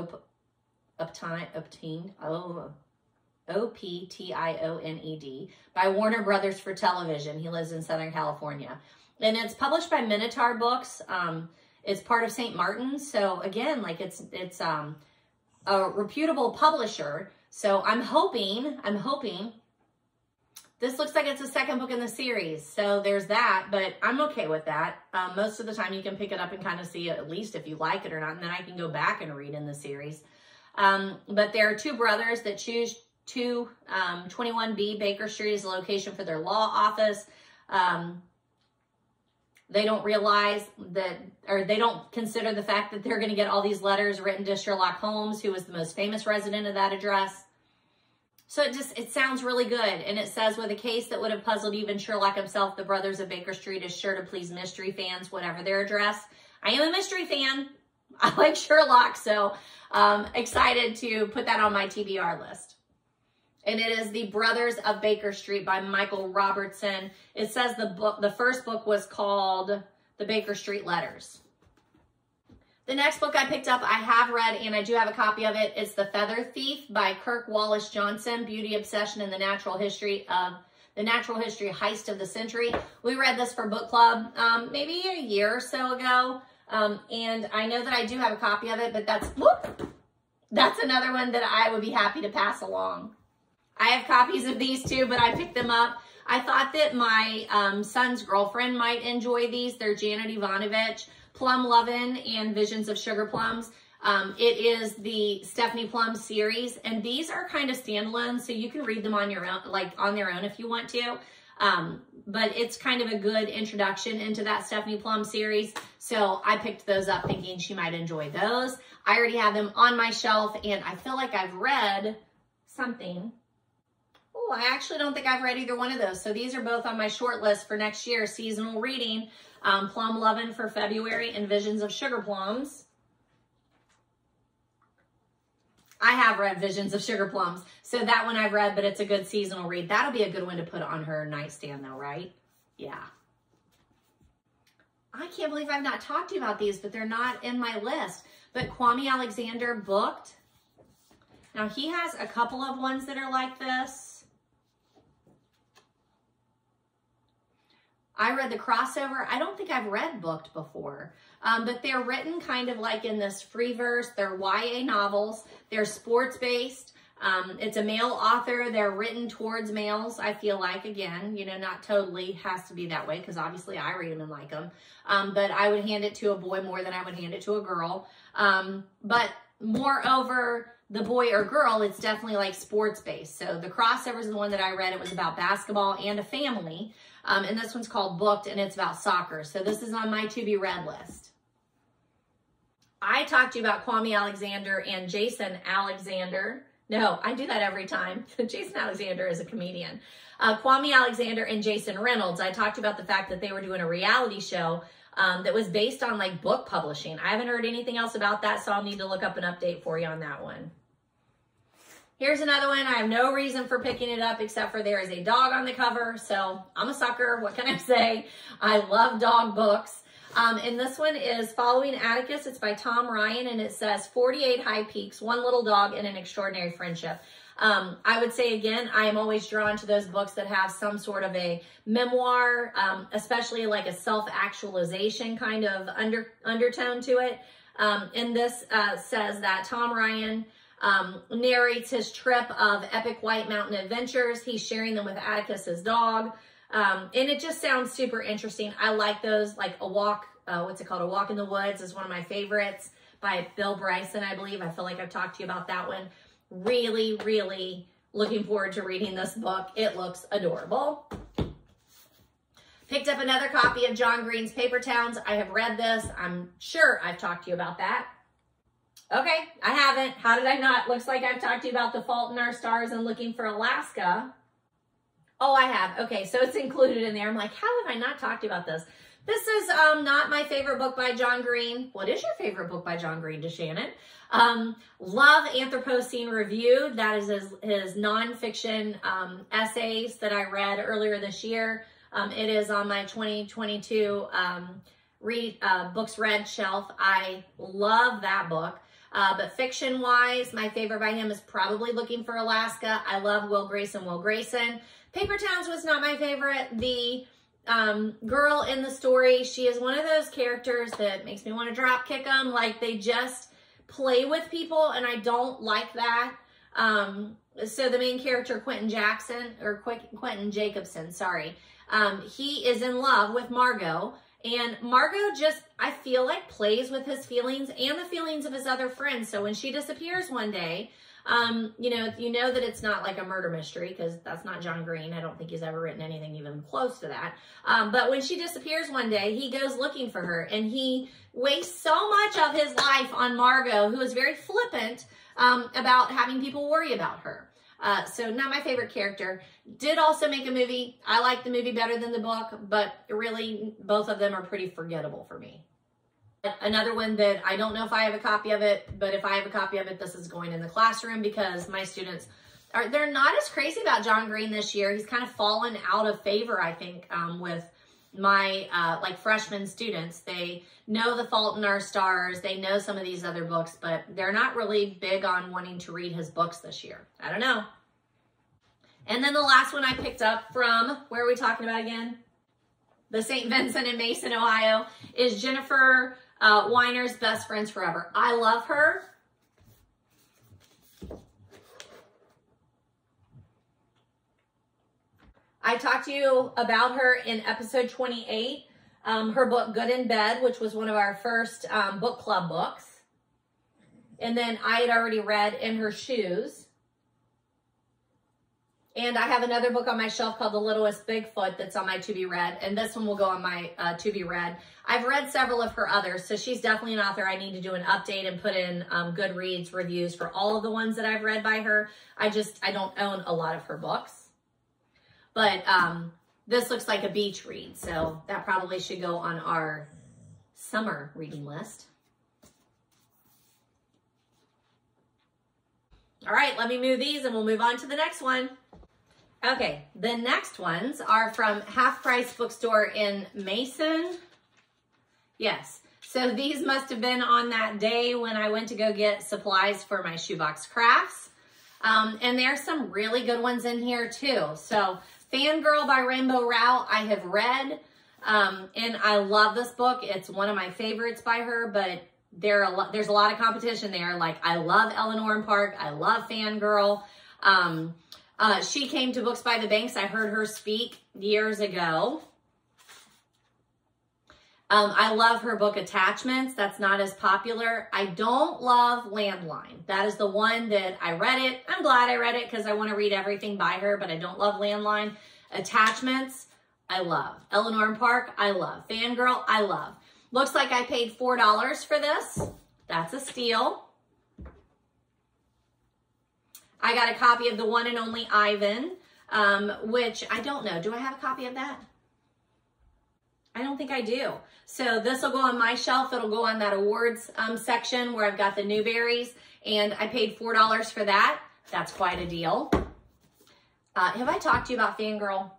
obtained, O-P-T-I-O-N-E-D, by Warner Brothers for television. He lives in Southern California. And it's published by Minotaur Books. It's part of St. Martin's. So again, like it's a reputable publisher. So I'm hoping, this looks like it's the second book in the series. So there's that, but I'm okay with that. Most of the time you can pick it up and kind of see at least if you like it or not. And then I can go back and read in the series. But there are two brothers that choose 21B Baker Street as a location for their law office. They don't realize that, or they don't consider the fact that they're going to get all these letters written to Sherlock Holmes, who was the most famous resident of that address. So it sounds really good. And it says, with a case that would have puzzled even Sherlock himself, the Brothers of Baker Street is sure to please mystery fans, whatever their address. I am a mystery fan. I like Sherlock, so excited to put that on my TBR list. And it is The Brothers of Baker Street by Michael Robertson. It says the first book was called The Baker Street Letters. The next book I picked up, I have read, and I do have a copy of it. It's The Feather Thief by Kirk Wallace Johnson, Beauty Obsession and the Natural History Heist of the Century. We read this for book club maybe a year or so ago. And I know that I do have a copy of it, but that's another one that I would be happy to pass along. I have copies of these too, but I picked them up. I thought that my son's girlfriend might enjoy these. They're Janet Ivanovich, Plum Lovin, and Visions of Sugar Plums. It is the Stephanie Plum series, and these are kind of standalone, so you can read them on your own, like on their own if you want to. But it's kind of a good introduction into that Stephanie Plum series. So I picked those up thinking she might enjoy those. I already have them on my shelf, and I feel like I've read something. Oh, I actually don't think I've read either one of those. So these are both on my short list for next year, seasonal reading. Plum Lovin' for February and Visions of Sugar Plums. I have read Visions of Sugar Plums. So that one I've read, but it's a good seasonal read. That'll be a good one to put on her nightstand though, right? Yeah. I can't believe I've not talked to you about these, but they're not in my list. But Kwame Alexander Booked. Now he has a couple of ones that are like this. I read the crossover. I don't think I've read Booked before, but they're written kind of like in this free verse. They're YA novels. They're sports-based. It's a male author. They're written towards males, I feel like. Again, you know, not totally has to be that way because obviously I read them and like them. But I would hand it to a boy more than I would hand it to a girl. But moreover, the boy or girl, it's definitely like sports-based. So the crossover is the one that I read. It was about basketball and a family. And this one's called Booked, and it's about soccer. So this is on my to-be-read list. I talked to you about Kwame Alexander and Jason Alexander. No, I do that every time. Jason Alexander is a comedian. Kwame Alexander and Jason Reynolds. I talked about the fact that they were doing a reality show that was based on like book publishing. I haven't heard anything else about that, so I'll need to look up an update for you on that one. Here's another one. I have no reason for picking it up except for there is a dog on the cover, so I'm a sucker. What can I say? I love dog books. And this one is Following Atticus. It's by Tom Ryan, and it says 48 high peaks, one little dog, and an extraordinary friendship. I would say, again, I am always drawn to those books that have some sort of a memoir, especially like a self-actualization kind of undertone to it. And this says that Tom Ryan narrates his trip of epic White Mountain adventures. He's sharing them with Atticus, his dog. And it just sounds super interesting. I like those, like A Walk, what's it called? A Walk in the Woods is one of my favorites by Bill Bryson, I believe. I feel like I've talked to you about that one. Really, really looking forward to reading this book. It looks adorable. Picked up another copy of John Green's Paper Towns. I have read this. I'm sure I've talked to you about that. Okay, I haven't. How did I not? Looks like I've talked to you about The Fault in Our Stars and Looking for Alaska. Oh, I have. Okay, so it's included in there. I'm like, how have I not talked to you about this? This is not my favorite book by John Green. What is your favorite book by John Green, DaShannon? Love Anthropocene Reviewed. That is his nonfiction essays that I read earlier this year. It is on my 2022 books read shelf. I love that book. But fiction-wise, my favorite by him is probably Looking for Alaska. I love Will Grayson. Paper Towns was not my favorite. The girl in the story, she is one of those characters that makes me want to drop kick them. Like, they just play with people, and I don't like that. So the main character, Quentin Jacobson, sorry. He is in love with Margot. And Margot just, I feel like, plays with his feelings and the feelings of his other friends. So when she disappears one day, you know that it's not like a murder mystery, because that's not John Green. I don't think he's ever written anything even close to that. But when she disappears one day, he goes looking for her, and he wastes so much of his life on Margot, who is very flippant about having people worry about her. So not my favorite character. Did also make a movie. I like the movie better than the book, but really both of them are pretty forgettable for me. Another one that I don't know if I have a copy of it, but if I have a copy of it, this is going in the classroom, because my students they're not as crazy about John Green this year. He's kind of fallen out of favor, I think, with my like freshman students. They know The Fault in Our Stars. They know some of these other books, but they're not really big on wanting to read his books this year. I don't know. And then the last one I picked up from, where are we talking about again? The St. Vincent and Mason, Ohio, is Jennifer Weiner's Best Friends Forever. I love her. I talked to you about her in episode 28, her book Good in Bed, which was one of our first book club books. And then I had already read In Her Shoes. And I have another book on my shelf called The Littlest Bigfoot that's on my to be read. And this one will go on my to be read. I've read several of her others, so she's definitely an author. I need to do an update and put in Goodreads reviews for all of the ones that I've read by her. I don't own a lot of her books. But this looks like a beach read, so that probably should go on our summer reading list. All right, let me move these and we'll move on to the next one. Okay, the next ones are from Half Price Bookstore in Mason. Yes, so these must have been on that day when I went to go get supplies for my shoebox crafts. And there's some really good ones in here too. So Fangirl by Rainbow Rowell, I have read, and I love this book. It's one of my favorites by her, but there's a lot of competition there. Like, I love Eleanor and Park. I love Fangirl. She came to Books by the Banks. I heard her speak years ago. I love her book Attachments. That's not as popular. I don't love Landline. That is the one that I read it. I'm glad I read it because I want to read everything by her, but I don't love Landline. Attachments, I love. Eleanor and Park, I love. Fangirl, I love. Looks like I paid $4 for this. That's a steal. I got a copy of The One and Only Ivan, which I don't know. Do I have a copy of that? I don't think I do. So this will go on my shelf. It'll go on that awards section where I've got the Newberries, and I paid $4 for that. That's quite a deal. Have I talked to you about Fangirl?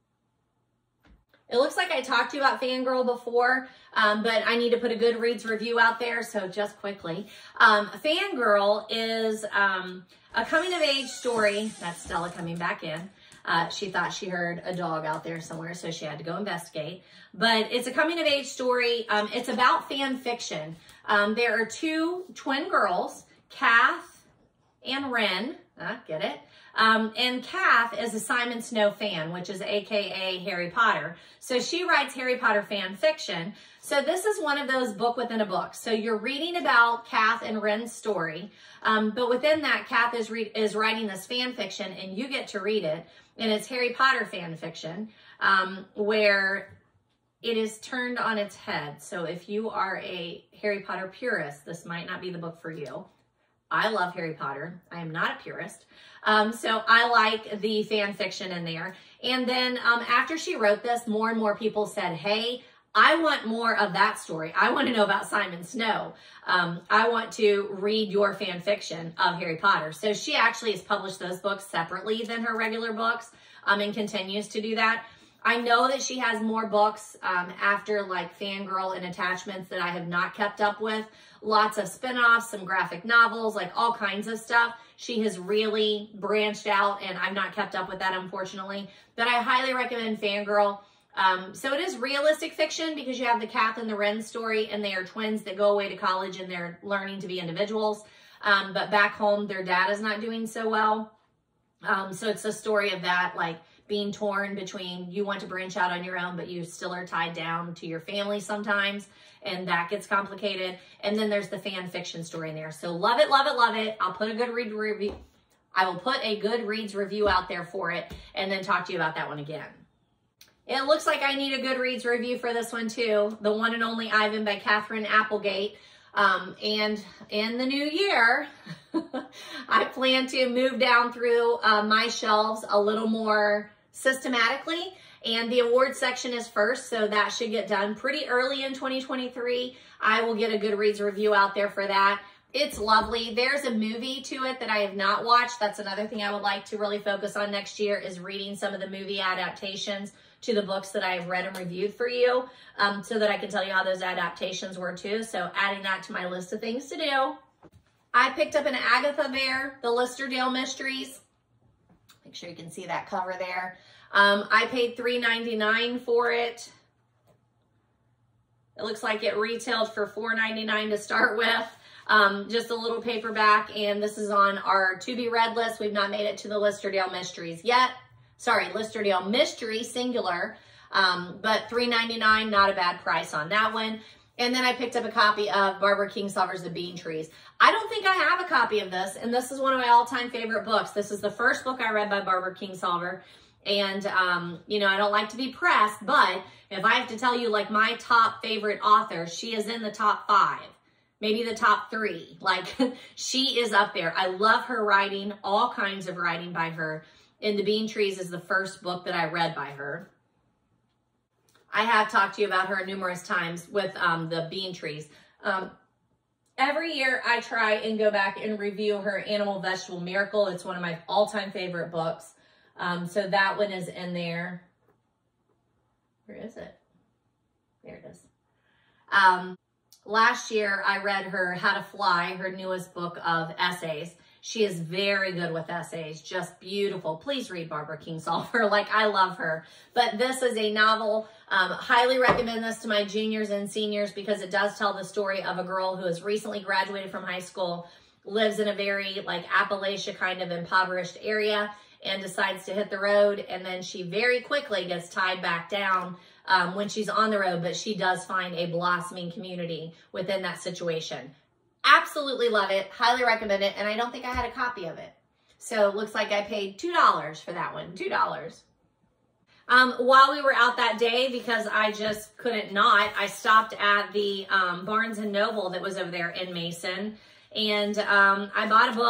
It looks like I talked to you about Fangirl before, but I need to put a Goodreads review out there, so just quickly. Fangirl is a coming-of-age story. That's Stella coming back in. She thought she heard a dog out there somewhere, so she had to go investigate. But it's a coming-of-age story. It's about fan fiction. There are two twin girls, Kath and Ren. Get it? And Kath is a Simon Snow fan, which is AKA Harry Potter. So she writes Harry Potter fan fiction. So this is one of those book within a book. So you're reading about Kath and Ren's story, but within that, Kath is writing this fan fiction, and you get to read it. And it's Harry Potter fan fiction, where it is turned on its head. So if you are a Harry Potter purist, this might not be the book for you. I love Harry Potter. I am not a purist. So I like the fan fiction in there. And then after she wrote this, more and more people said, hey, I want more of that story. I want to know about Simon Snow. I want to read your fan fiction of Harry Potter. So she actually has published those books separately than her regular books, and continues to do that. I know that she has more books after like Fangirl and Attachments that I have not kept up with. Lots of spin-offs, some graphic novels, like all kinds of stuff. She has really branched out, and I've not kept up with that, unfortunately. But I highly recommend Fangirl. So it is realistic fiction because you have the Kath and the Ren story, and they are twins that go away to college and they're learning to be individuals. But back home, their dad is not doing so well. So it's a story of that, like being torn between you want to branch out on your own, but you still are tied down to your family sometimes, and that gets complicated. And then there's the fan fiction story in there. So love it, love it, love it. I'll put a Goodreads review. I will put a Goodreads review out there for it, and then talk to you about that one again. It looks like I need a Goodreads review for this one too. The One and Only Ivan by Catherine Applegate. And in the new year, I plan to move down through my shelves a little more systematically. And the awards section is first, so that should get done pretty early in 2023. I will get a Goodreads review out there for that. It's lovely. There's a movie to it that I have not watched. That's another thing I would like to really focus on next year, is reading some of the movie adaptations to the books that I have read and reviewed for you, so that I can tell you how those adaptations were too. So adding that to my list of things to do. I picked up an Agatha Bear, the Listerdale Mysteries. Make sure you can see that cover there. I paid $3.99 for it. It looks like it retailed for $4.99 to start with. Just a little paperback, and this is on our to be read list. We've not made it to the Listerdale Mysteries yet. Sorry, Listerdale Mystery, singular, but $3.99, not a bad price on that one. And then I picked up a copy of Barbara Kingsolver's The Bean Trees. I don't think I have a copy of this, and this is one of my all-time favorite books. This is the first book I read by Barbara Kingsolver, and, you know, I don't like to be pressed, but if I have to tell you, like, my top favorite author, she is in the top 5, maybe the top 3. Like, she is up there. I love her writing, all kinds of writing by her. And The Bean Trees is the first book that I read by her. I have talked to you about her numerous times with The Bean Trees. Every year I try and go back and review her Animal Vegetable Miracle. It's one of my all-time favorite books. So that one is in there. Where is it? There it is. Last year I read her How to Fly, her newest book of essays. She is very good with essays, just beautiful. Please read Barbara Kingsolver. Like, I love her. But this is a novel. Highly recommend this to my juniors and seniors because it does tell the story of a girl who has recently graduated from high school, lives in a very, like, Appalachia kind of impoverished area, and decides to hit the road. And then she very quickly gets tied back down when she's on the road, but she does find a blossoming community within that situation. Absolutely love it. Highly recommend it. And I don't think I had a copy of it. So it looks like I paid $2 for that one. $2. While we were out that day, because I just couldn't not, I stopped at the Barnes & Noble that was over there in Mason. And I bought a book.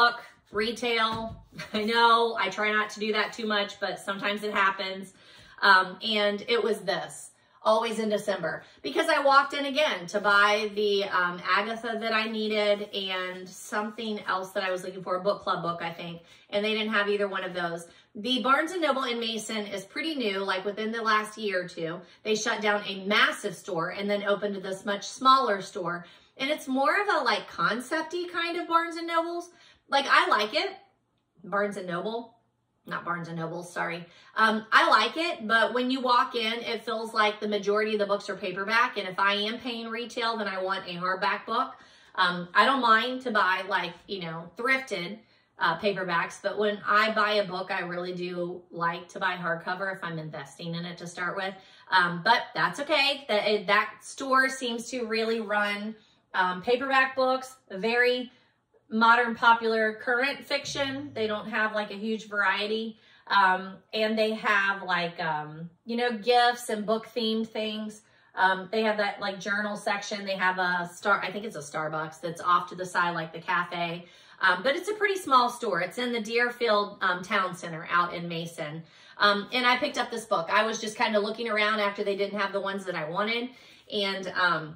retail. I know I try not to do that too much, but sometimes it happens. And it was this, always in December, because I walked in again to buy the Agatha that I needed and something else that I was looking for, a book club book, I think, and they didn't have either one of those. The Barnes & Noble in Mason is pretty new, like within the last year or two. They shut down a massive store and then opened this much smaller store. And it's more of a like concept-y kind of Barnes & Nobles. Like, I like it. Barnes & Noble. Not Barnes & Noble, sorry. I like it, but when you walk in, it feels like the majority of the books are paperback. And if I am paying retail, then I want a hardback book. I don't mind to buy, like, you know, thrifted paperbacks, but when I buy a book, I really do like to buy hardcover if I'm investing in it to start with. But that's okay. That store seems to really run paperback books, very modern, popular, current fiction. They don't have like a huge variety. And they have like, you know, gifts and book themed things. They have that like journal section. They have a I think it's a Starbucks that's off to the side, like the cafe. But it's a pretty small store. It's in the Deerfield Town Center out in Mason. And I picked up this book. I was just kind of looking around after they didn't have the ones that I wanted. And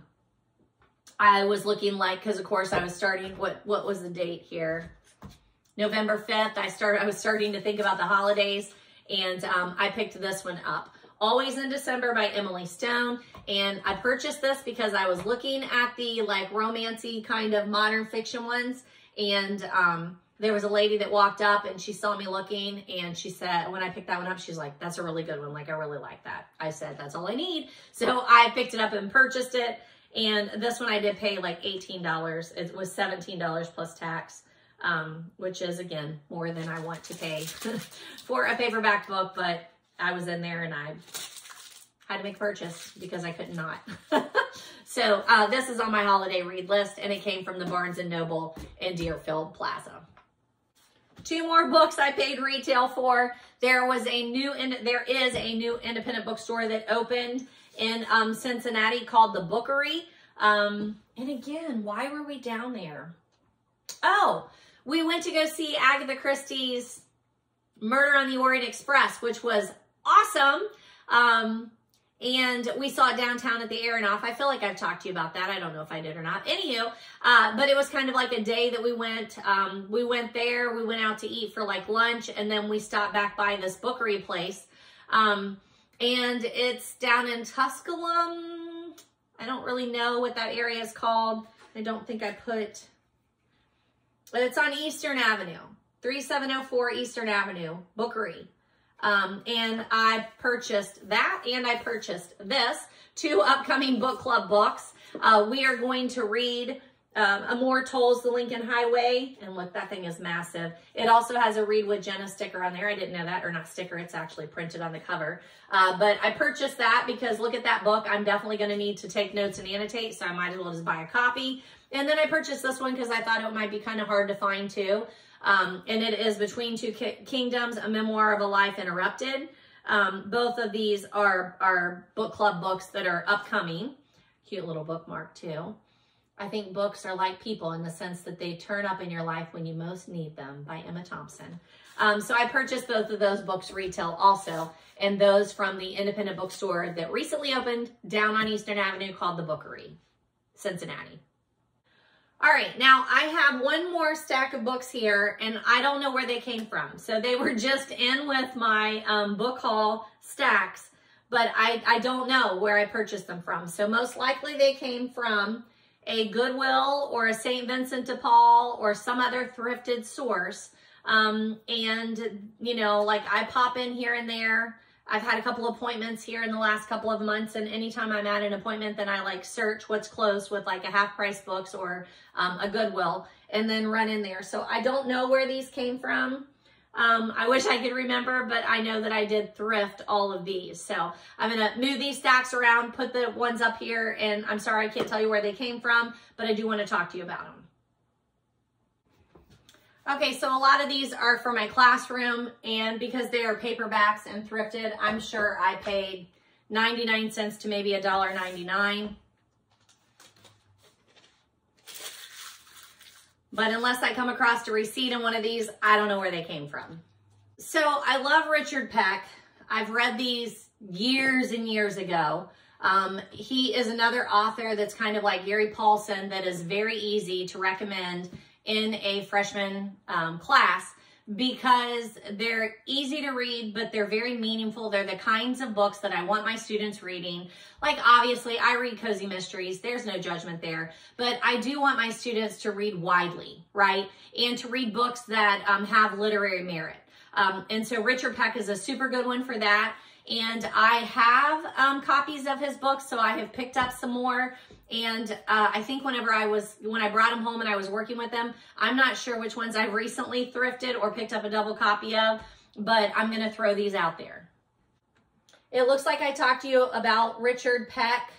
I was looking like, because of course I was starting, what was the date here? November 5th. I was starting to think about the holidays, and I picked this one up. Always in December by Emily Stone. And I purchased this because I was looking at the like romancy kind of modern fiction ones. And there was a lady that walked up and she saw me looking, and she said, when I picked that one up, she's like, that's a really good one. Like, I really like that. I said, that's all I need. So I picked it up and purchased it. And this one I did pay like $18. It was $17 plus tax, which is, again, more than I want to pay for a paperback book. But I was in there and I had to make a purchase because I could not. So this is on my holiday read list, and it came from the Barnes & Noble in Deerfield Plaza. Two more books I paid retail for. There is a new independent bookstore that opened in Cincinnati called the Bookery. And again, why were we down there? Oh, we went to go see Agatha Christie's Murder on the Orient Express, which was awesome. And we saw it downtown at the Aeronaut. I feel like I've talked to you about that. I don't know if I did or not. Anywho, but it was kind of like a day that we went. We went there. We went out to eat for like lunch, and then we stopped back by this Bookery place. And it's down in Tusculum. I don't really know what that area is called. I don't think I put, but it's on Eastern Avenue, 3704 Eastern Avenue, Bookery. And I purchased that, and I purchased this, two upcoming book club books. We are going to read Amor Tolls the Lincoln Highway, and look, that thing is massive. It also has a Read with Jenna sticker on there. I didn't know that, or not sticker, it's actually printed on the cover. But I purchased that because look at that book. I'm definitely going to need to take notes and annotate, so I might as well just buy a copy. And then I purchased this one because I thought it might be kind of hard to find too. And it is Between Two Kingdoms, A Memoir of a Life Interrupted. Both of these are book club books that are upcoming. Cute little bookmark too. I think books are like people in the sense that they turn up in your life when you most need them, by Emma Thompson. So I purchased both of those books retail also, and those from the independent bookstore that recently opened down on Eastern Avenue called the Bookery, Cincinnati. All right, now I have one more stack of books here, and I don't know where they came from. So they were just in with my book haul stacks, but I don't know where I purchased them from. So most likely they came from a Goodwill or a St. Vincent de Paul or some other thrifted source. And, you know, like I pop in here and there. I've had a couple appointments here in the last couple of months, and anytime I'm at an appointment, then I like search what's close with like a Half Price Books or a Goodwill, and then run in there. So I don't know where these came from. I wish I could remember, but I know that I did thrift all of these. So I'm going to move these stacks around, put the ones up here, and I'm sorry I can't tell you where they came from, but I do want to talk to you about them. Okay, so a lot of these are for my classroom, and because they are paperbacks and thrifted, I'm sure I paid 99 cents to maybe $1.99. But unless I come across a receipt in one of these, I don't know where they came from. So I love Richard Peck. I've read these years and years ago. He is another author that's kind of like Gary Paulson that is very easy to recommend in a freshman class because they're easy to read, but they're very meaningful. They're the kinds of books that I want my students reading. Like, obviously, I read cozy mysteries. There's no judgment there. But I do want my students to read widely, right? And to read books that have literary merit. And so Richard Peck is a super good one for that. And I have copies of his books, so I have picked up some more. And I think when I brought them home and I was working with them, I'm not sure which ones I've recently thrifted or picked up a double copy of, but I'm going to throw these out there. It looks like I talked to you about Richard Peck.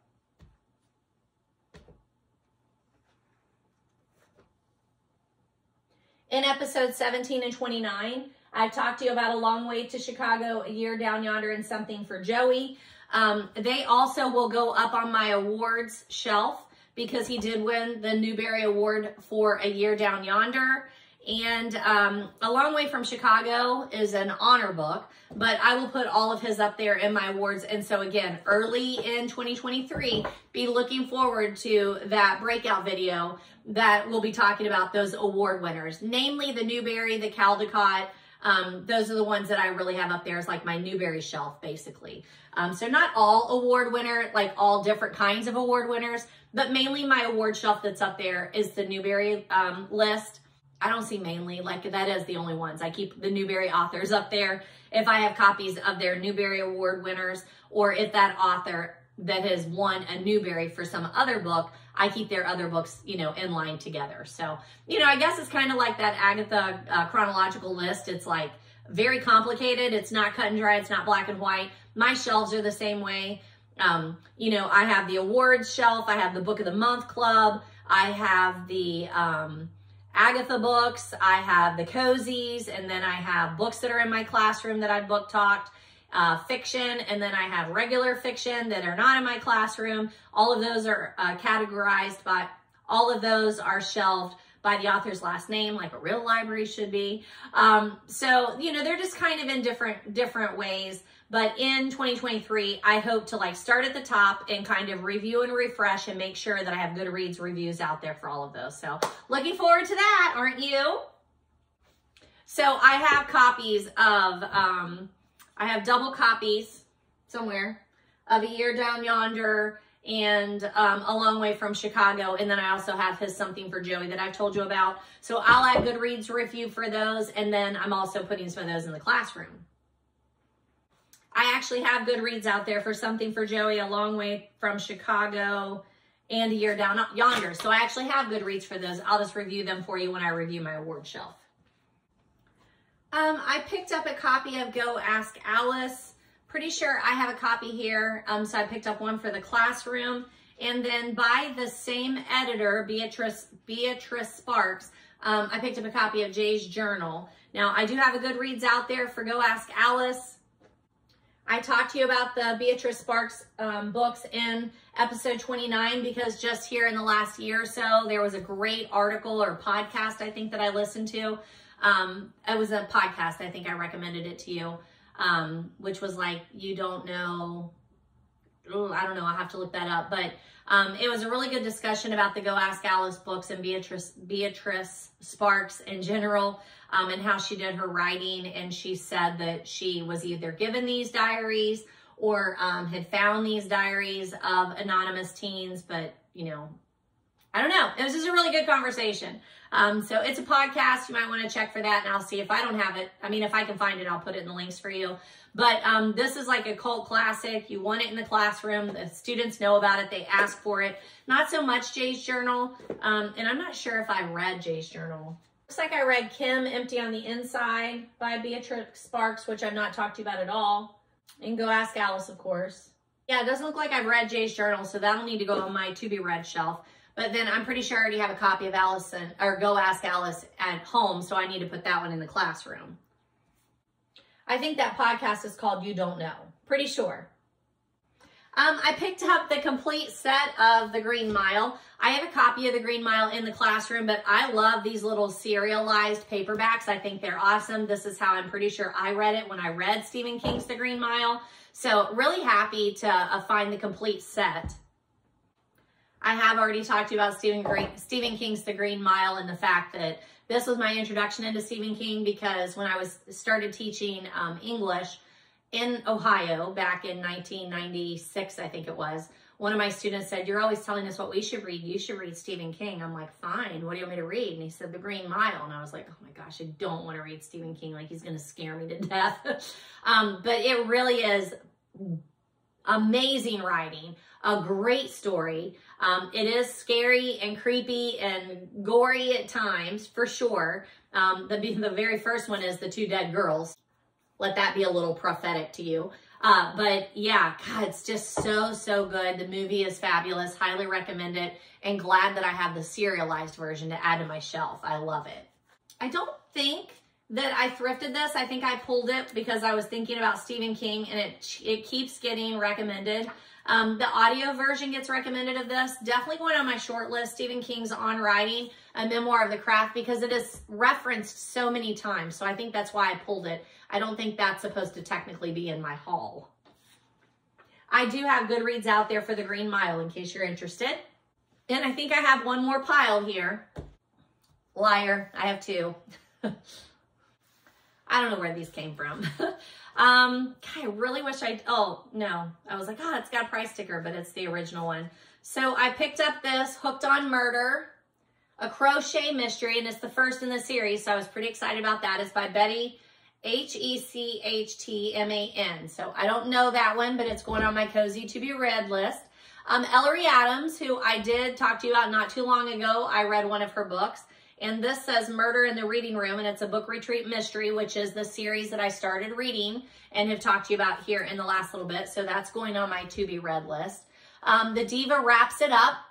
In episode 17 and 29, I've talked to you about A Long Way to Chicago, A Year Down Yonder, and Something for Joey. They also will go up on my awards shelf because he did win the Newbery Award for A Year Down Yonder. And A Long Way from Chicago is an honor book, but I will put all of his up there in my awards. And so again, early in 2023, be looking forward to that breakout video that will be talking about those award winners, namely the Newbery, the Caldecott. Those are the ones that I really have up there as like my Newbery shelf, basically. So not all award winner, like all different kinds of award winners, but mainly my award shelf that's up there is the Newbery list. I don't see mainly, like that is the only ones. I keep the Newbery authors up there if I have copies of their Newbery Award winners, or if that author that has won a Newbery for some other book, I keep their other books, you know, in line together. So, you know, I guess it's kind of like that Agatha chronological list. It's like very complicated. It's not cut and dry. It's not black and white. My shelves are the same way. You know, I have the awards shelf. I have the Book of the Month Club. I have the Agatha books. I have the cozies. And then I have books that are in my classroom that I've book talked. Fiction, and then I have regular fiction that are not in my classroom. All of those are categorized by, all of those are shelved by the author's last name, like a real library should be. So, you know, they're just kind of in different ways. But in 2023, I hope to like start at the top and kind of review and refresh and make sure that I have Goodreads reviews out there for all of those. So looking forward to that, aren't you? So I have copies of, I have double copies somewhere of A Year Down Yonder and A Long Way from Chicago. And then I also have his Something for Joey that I've told you about. So I'll add Goodreads review for those. And then I'm also putting some of those in the classroom. I actually have Goodreads out there for Something for Joey, A Long Way from Chicago, and A Year Down Yonder. So I actually have Goodreads for those. I'll just review them for you when I review my award shelf. I picked up a copy of Go Ask Alice. Pretty sure I have a copy here. So I picked up one for the classroom. And then by the same editor, Beatrice Sparks, I picked up a copy of Jay's Journal. Now, I do have a Goodreads out there for Go Ask Alice. I talked to you about the Beatrice Sparks books in episode 29 because just here in the last year or so, there was a great article or podcast, I think, that I listened to. It was a podcast, I think I recommended it to you, which was like, you don't know, I don't know, I'll have to look that up, but it was a really good discussion about the Go Ask Alice books and Beatrice Sparks in general, and how she did her writing, and she said that she was either given these diaries or had found these diaries of anonymous teens, but, you know, I don't know. It was just a really good conversation. So it's a podcast. You might want to check for that, and I'll see if I don't have it. I mean, if I can find it, I'll put it in the links for you. But this is like a cult classic. You want it in the classroom. The students know about it. They ask for it. Not so much Jay's Journal. And I'm not sure if I read Jay's Journal. Looks like I read Kim, Empty on the Inside by Beatrice Sparks, which I've not talked to you about at all. And Go Ask Alice, of course. Yeah, it doesn't look like I've read Jay's Journal, so that'll need to go on my to-be-read shelf. But then I'm pretty sure I already have a copy of Allison or Go Ask Alice at home, so I need to put that one in the classroom. I think that podcast is called You Don't Know. Pretty sure. I picked up the complete set of The Green Mile. I have a copy of The Green Mile in the classroom, but I love these little serialized paperbacks. I think they're awesome. This is how I'm pretty sure I read it when I read Stephen King's The Green Mile. So really happy to find the complete set. I have already talked to you about Stephen King's The Green Mile and the fact that this was my introduction into Stephen King, because when I started teaching English in Ohio back in 1996, I think it was, one of my students said, "You're always telling us what we should read. You should read Stephen King." I'm like, "Fine, what do you want me to read?" And he said, "The Green Mile." And I was like, oh my gosh, I don't want to read Stephen King. Like, he's going to scare me to death. But it really is amazing writing, a great story. It is scary and creepy and gory at times, for sure. The very first one is the two dead girls. Let that be a little prophetic to you. But yeah, God, it's just so good. The movie is fabulous. Highly recommend it. And glad that I have the serialized version to add to my shelf. I love it. I don't think that I thrifted this. I think I pulled it because I was thinking about Stephen King, and it keeps getting recommended. The audio version gets recommended of this. Definitely going on my short list, Stephen King's On Writing, A Memoir of the Craft, because it is referenced so many times. So I think that's why I pulled it. I don't think that's supposed to technically be in my haul. I do have Goodreads out there for The Green Mile in case you're interested. And I think I have one more pile here. Liar, I have two. I don't know where these came from. I really wish oh no, I was like, it's got a price sticker, but it's the original one. So I picked up this Hooked on Murder, a crochet mystery, and it's the first in the series, so I was pretty excited about that. It's by Betty Hechtman. So I don't know that one, but it's going on my cozy to be read list. Ellery Adams, who I did talk to you about not too long ago. I read one of her books, and this says Murder in the Reading Room, and it's a book retreat mystery, which is the series that I started reading and have talked to you about here in the last little bit. So that's going on my to be read list. The Diva Wraps It Up.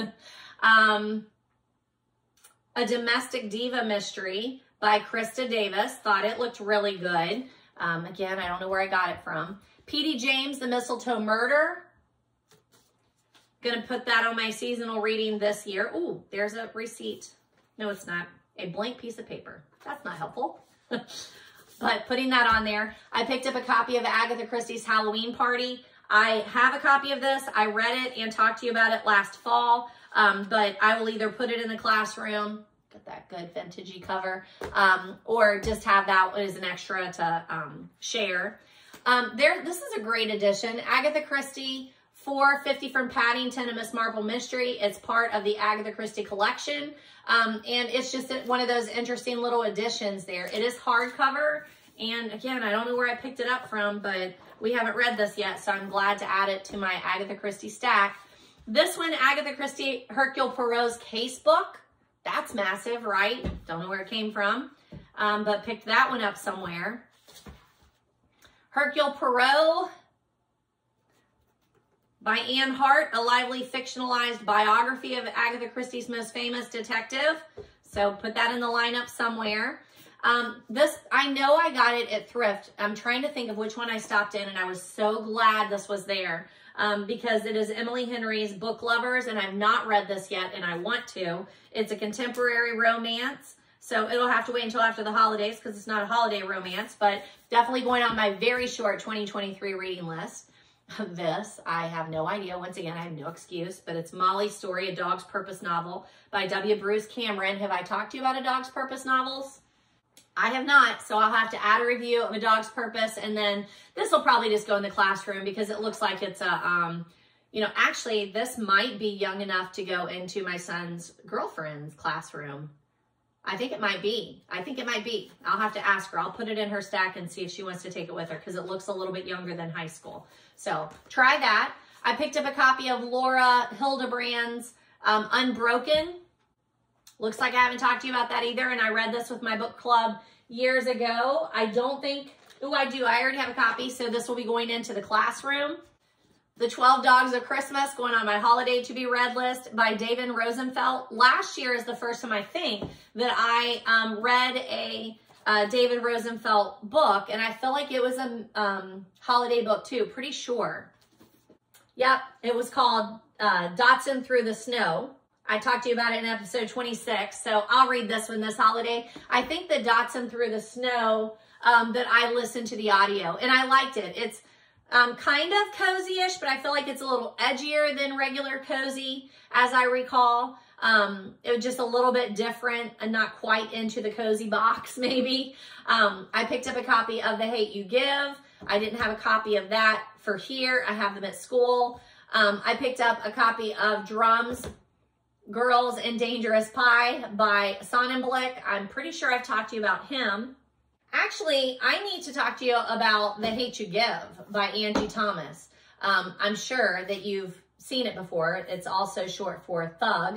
A Domestic Diva Mystery by Krista Davis. Thought it looked really good. Again, I don't know where I got it from. P.D. James, The Mistletoe Murder. Gonna put that on my seasonal reading this year. Ooh, there's a receipt. No, it's not. A blank piece of paper. That's not helpful. But putting that on there. I picked up a copy of Agatha Christie's Halloween Party. I have a copy of this. I read it and talked to you about it last fall. But I will either put it in the classroom, get that good vintagey cover, or just have that as an extra to share. This is a great edition. Agatha Christie, $4.50 from Paddington, a Miss Marple mystery. It's part of the Agatha Christie collection. And it's just one of those interesting little additions there. It is hardcover. And again, I don't know where I picked it up from, but we haven't read this yet, so I'm glad to add it to my Agatha Christie stack. This one, Agatha Christie, Hercule Poirot's Case Book. That's massive, right? Don't know where it came from, but picked that one up somewhere. Hercule Poirot by Anne Hart, a lively fictionalized biography of Agatha Christie's most famous detective. So put that in the lineup somewhere. This, I know I got it at Thrift. I'm trying to think of which one I stopped in, and I was so glad this was there because it is Emily Henry's Book Lovers, and I've not read this yet, and I want to. It's a contemporary romance, so it'll have to wait until after the holidays because it's not a holiday romance, but definitely going on my very short 2023 reading list. This, I have no idea. Once again, I have no excuse, but it's Molly's Story, A Dog's Purpose novel by W. Bruce Cameron. Have I talked to you about A Dog's Purpose novels? I have not, so I'll have to add a review of A Dog's Purpose, and then this will probably just go in the classroom because it looks like it's a, actually this might be young enough to go into my son's girlfriend's classroom. I think it might be. I'll have to ask her. I'll put it in her stack and see if she wants to take it with her because it looks a little bit younger than high school. So try that. I picked up a copy of Laura Hildebrand's Unbroken. Looks like I haven't talked to you about that either, and I read this with my book club years ago. I don't think, I do. I already have a copy, so this will be going into the classroom. The 12 Dogs of Christmas, going on my holiday to be read list by David Rosenfeld. Last year is the first time I think that I read a David Rosenfeld book, and I feel like it was a holiday book too, pretty sure. Yep, it was called Dotson Through the Snow. I talked to you about it in episode 26, so I'll read this one this holiday. I think the Dotson Through the Snow, that I listened to the audio, and I liked it. It's kind of cozy-ish, but I feel like it's a little edgier than regular cozy, as I recall. It was just a little bit different and not quite into the cozy box, maybe. I picked up a copy of The Hate You Give. I didn't have a copy of that for here. I have them at school. I picked up a copy of Drums, Girls, and Dangerous Pie by Sonnenblick. I'm pretty sure I've talked to you about him. Actually, I need to talk to you about The Hate You Give by Angie Thomas. I'm sure that you've seen it before. It's also short for Thug.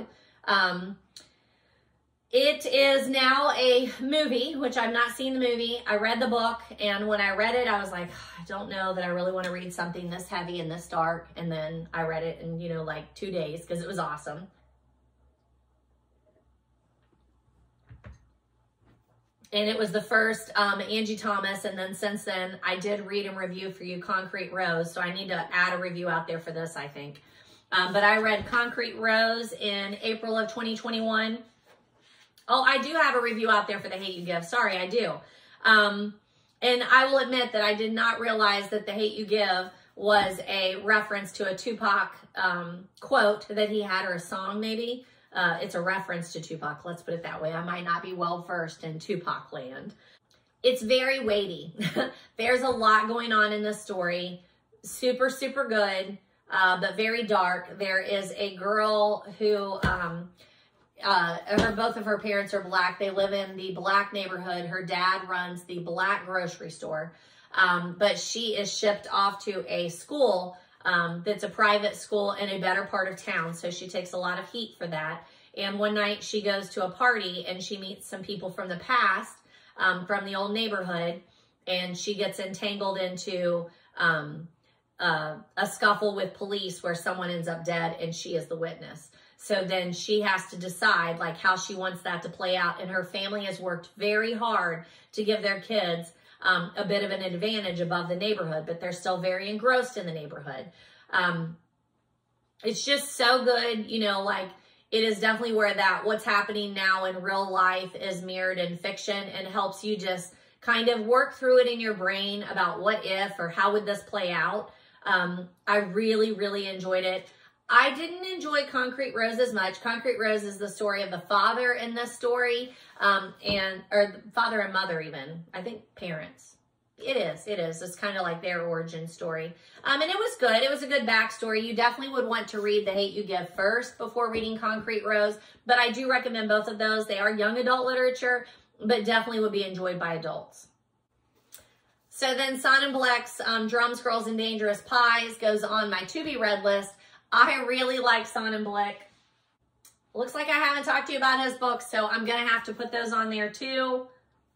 It is now a movie, which I've not seen the movie. I read the book, and when I read it, I was like, I don't know that I really want to read something this heavy and this dark. And then I read it in, you know, like 2 days because it was awesome. And it was the first Angie Thomas, and then since then, I did read and review for you Concrete Rose, so I need to add a review out there for this, I think. But I read Concrete Rose in April of 2021. Oh, I do have a review out there for The Hate You Give. Sorry, I do. And I will admit that I did not realize that The Hate You Give was a reference to a Tupac quote that he had, or a song maybe. It's a reference to Tupac, let's put it that way. I might not be well versed in Tupac land. It's very weighty. There's a lot going on in this story. Super, super good, but very dark. There is a girl who, both of her parents are Black. They live in the Black neighborhood. Her dad runs the Black grocery store, but she is shipped off to a school that's a private school in a better part of town. So she takes a lot of heat for that. And one night she goes to a party and she meets some people from the past, from the old neighborhood. And she gets entangled into a scuffle with police where someone ends up dead and she is the witness. So then she has to decide like how she wants that to play out. And her family has worked very hard to give their kids a bit of an advantage above the neighborhood, but they're still very engrossed in the neighborhood. It's just so good, you know, like it is definitely where that what's happening now in real life is mirrored in fiction, and helps you just kind of work through it in your brain about what if or how would this play out. I really, really enjoyed it. I didn't enjoy Concrete Rose as much. Concrete Rose is the story of the father in this story, or the father and mother even. I think parents. It is. It's kind of like their origin story. And it was good. It was a good backstory. You definitely would want to read The Hate You Give first before reading Concrete Rose, but I do recommend both of those. They are young adult literature, but definitely would be enjoyed by adults. So then Sonnenblick's Drums, Girls, and Dangerous Pies goes on my to-be-read list. I really like Sonnenblick. Looks like I haven't talked to you about his books, so I'm going to have to put those on there too.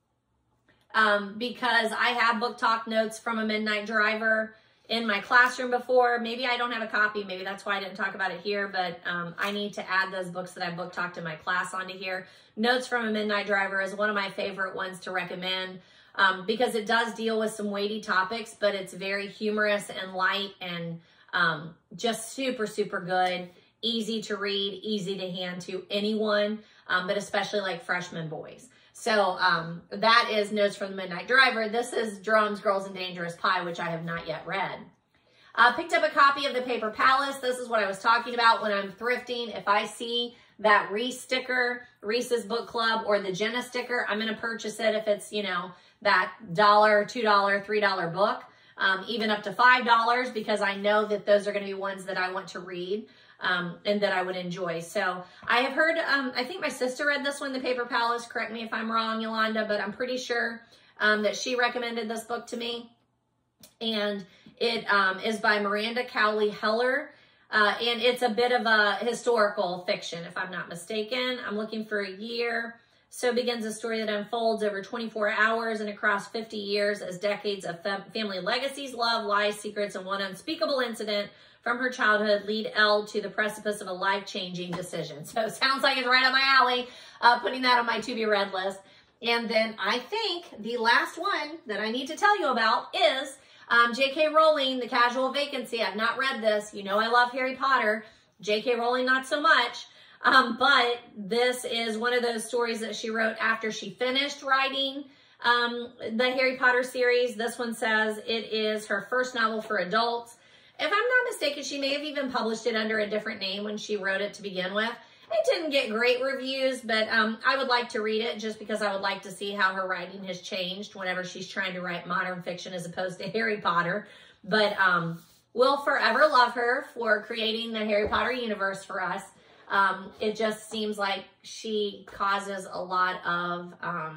Because I have book talk notes from A Midnight Driver in my classroom before. Maybe I don't have a copy. Maybe that's why I didn't talk about it here, but I need to add those books that I book talked in my class onto here. Notes from A Midnight Driver is one of my favorite ones to recommend. Because it does deal with some weighty topics, but it's very humorous and light and just super, super good. Easy to read, easy to hand to anyone, but especially like freshman boys. So that is Notes from the Midnight Driver. This is Drums, Girls, and Dangerous Pie, which I have not yet read. Picked up a copy of The Paper Palace. This is what I was talking about when I'm thrifting. If I see that Reese sticker, Reese's Book Club, or the Jenna sticker, I'm going to purchase it if it's, you know, that $1, $2, $3 book, even up to $5, because I know that those are going to be ones that I want to read and that I would enjoy. So I have heard, I think my sister read this one, The Paper Palace. Correct me if I'm wrong, Yolanda, but I'm pretty sure that she recommended this book to me. And it is by Miranda Cowley Heller. And it's a bit of a historical fiction, if I'm not mistaken. I'm looking for a year. So begins a story that unfolds over 24 hours and across 50 years as decades of family legacies, love, lies, secrets, and one unspeakable incident from her childhood lead Elle to the precipice of a life-changing decision. So it sounds like it's right up my alley, putting that on my to-be-read list. And then I think the last one that I need to tell you about is J.K. Rowling, The Casual Vacancy. I've not read this. You know I love Harry Potter. J.K. Rowling, not so much. But this is one of those stories that she wrote after she finished writing the Harry Potter series. This one says it is her first novel for adults. If I'm not mistaken, she may have even published it under a different name when she wrote it to begin with. It didn't get great reviews, but I would like to read it just because I would like to see how her writing has changed whenever she's trying to write modern fiction as opposed to Harry Potter. But we'll forever love her for creating the Harry Potter universe for us. It just seems like she causes a lot of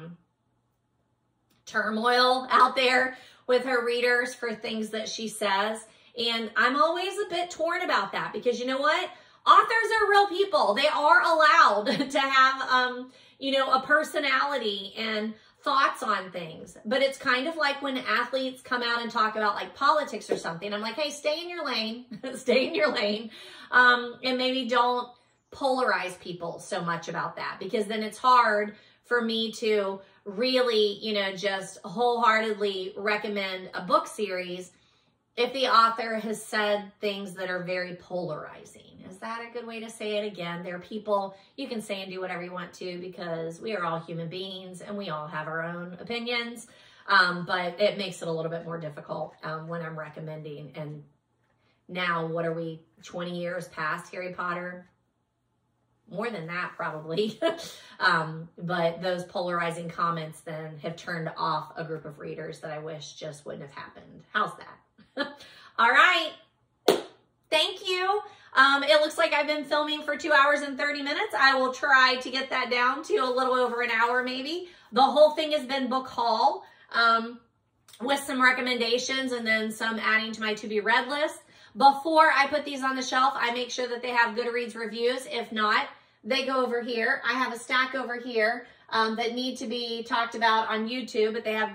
turmoil out there with her readers for things that she says. And I'm always a bit torn about that because you know what? Authors are real people. They are allowed to have, you know, a personality and thoughts on things. But it's kind of like when athletes come out and talk about like politics or something. I'm like, hey, stay in your lane, stay in your lane. And maybe don't polarize people so much about that because then it's hard for me to really, you know, just wholeheartedly recommend a book series if the author has said things that are very polarizing. Is that a good way to say it? Again, they're people. You can say and do whatever you want to because we are all human beings and we all have our own opinions. But it makes it a little bit more difficult when I'm recommending. And now, what are we, 20 years past Harry Potter? More than that, probably. But those polarizing comments then have turned off a group of readers that I wish just wouldn't have happened. How's that? All right. Thank you. It looks like I've been filming for 2 hours and 30 minutes. I will try to get that down to a little over an hour maybe. The whole thing has been book haul with some recommendations and then some adding to my to-be-read list. Before I put these on the shelf, I make sure that they have Goodreads reviews. If not, they go over here. I have a stack over here that need to be talked about on YouTube, but they have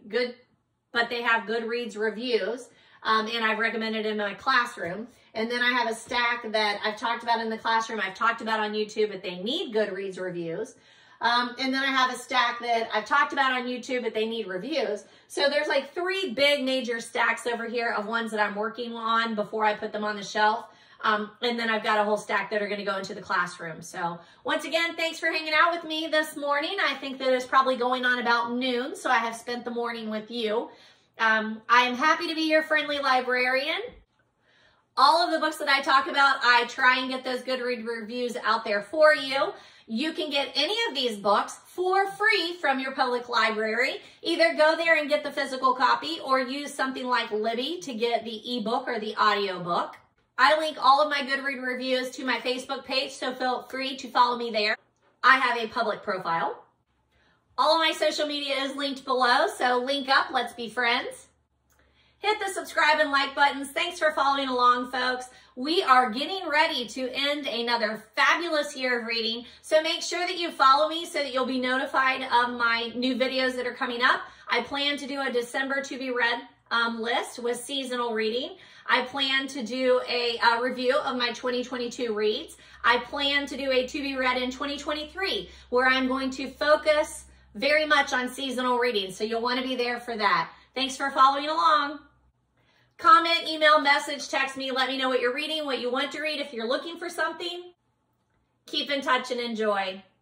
Goodreads reviews. And I've recommended in my classroom. And then I have a stack that I've talked about in the classroom, I've talked about on YouTube, but they need Goodreads reviews. And then I have a stack that I've talked about on YouTube, but they need reviews. So there's like 3 big major stacks over here of ones that I'm working on before I put them on the shelf. And then I've got a whole stack that are going to go into the classroom. So once again, thanks for hanging out with me this morning. I think that it's probably going on about noon, so I have spent the morning with you. I am happy to be your friendly librarian. All of the books that I talk about, I try and get those Goodreads reviews out there for you. You can get any of these books for free from your public library. Either go there and get the physical copy or use something like Libby to get the ebook or the audiobook. I link all of my Goodreads reviews to my Facebook page, so feel free to follow me there. I have a public profile. All of my social media is linked below, so link up, let's be friends. Hit the subscribe and like buttons. Thanks for following along, folks. We are getting ready to end another fabulous year of reading, so make sure that you follow me so that you'll be notified of my new videos that are coming up. I plan to do a December to-be-read list with seasonal reading. I plan to do a review of my 2022 reads. I plan to do a to-be-read in 2023, where I'm going to focus very much on seasonal reading, so you'll want to be there for that. Thanks for following along. Comment, email, message, text me. Let me know what you're reading, what you want to read if you're looking for something. Keep in touch and enjoy.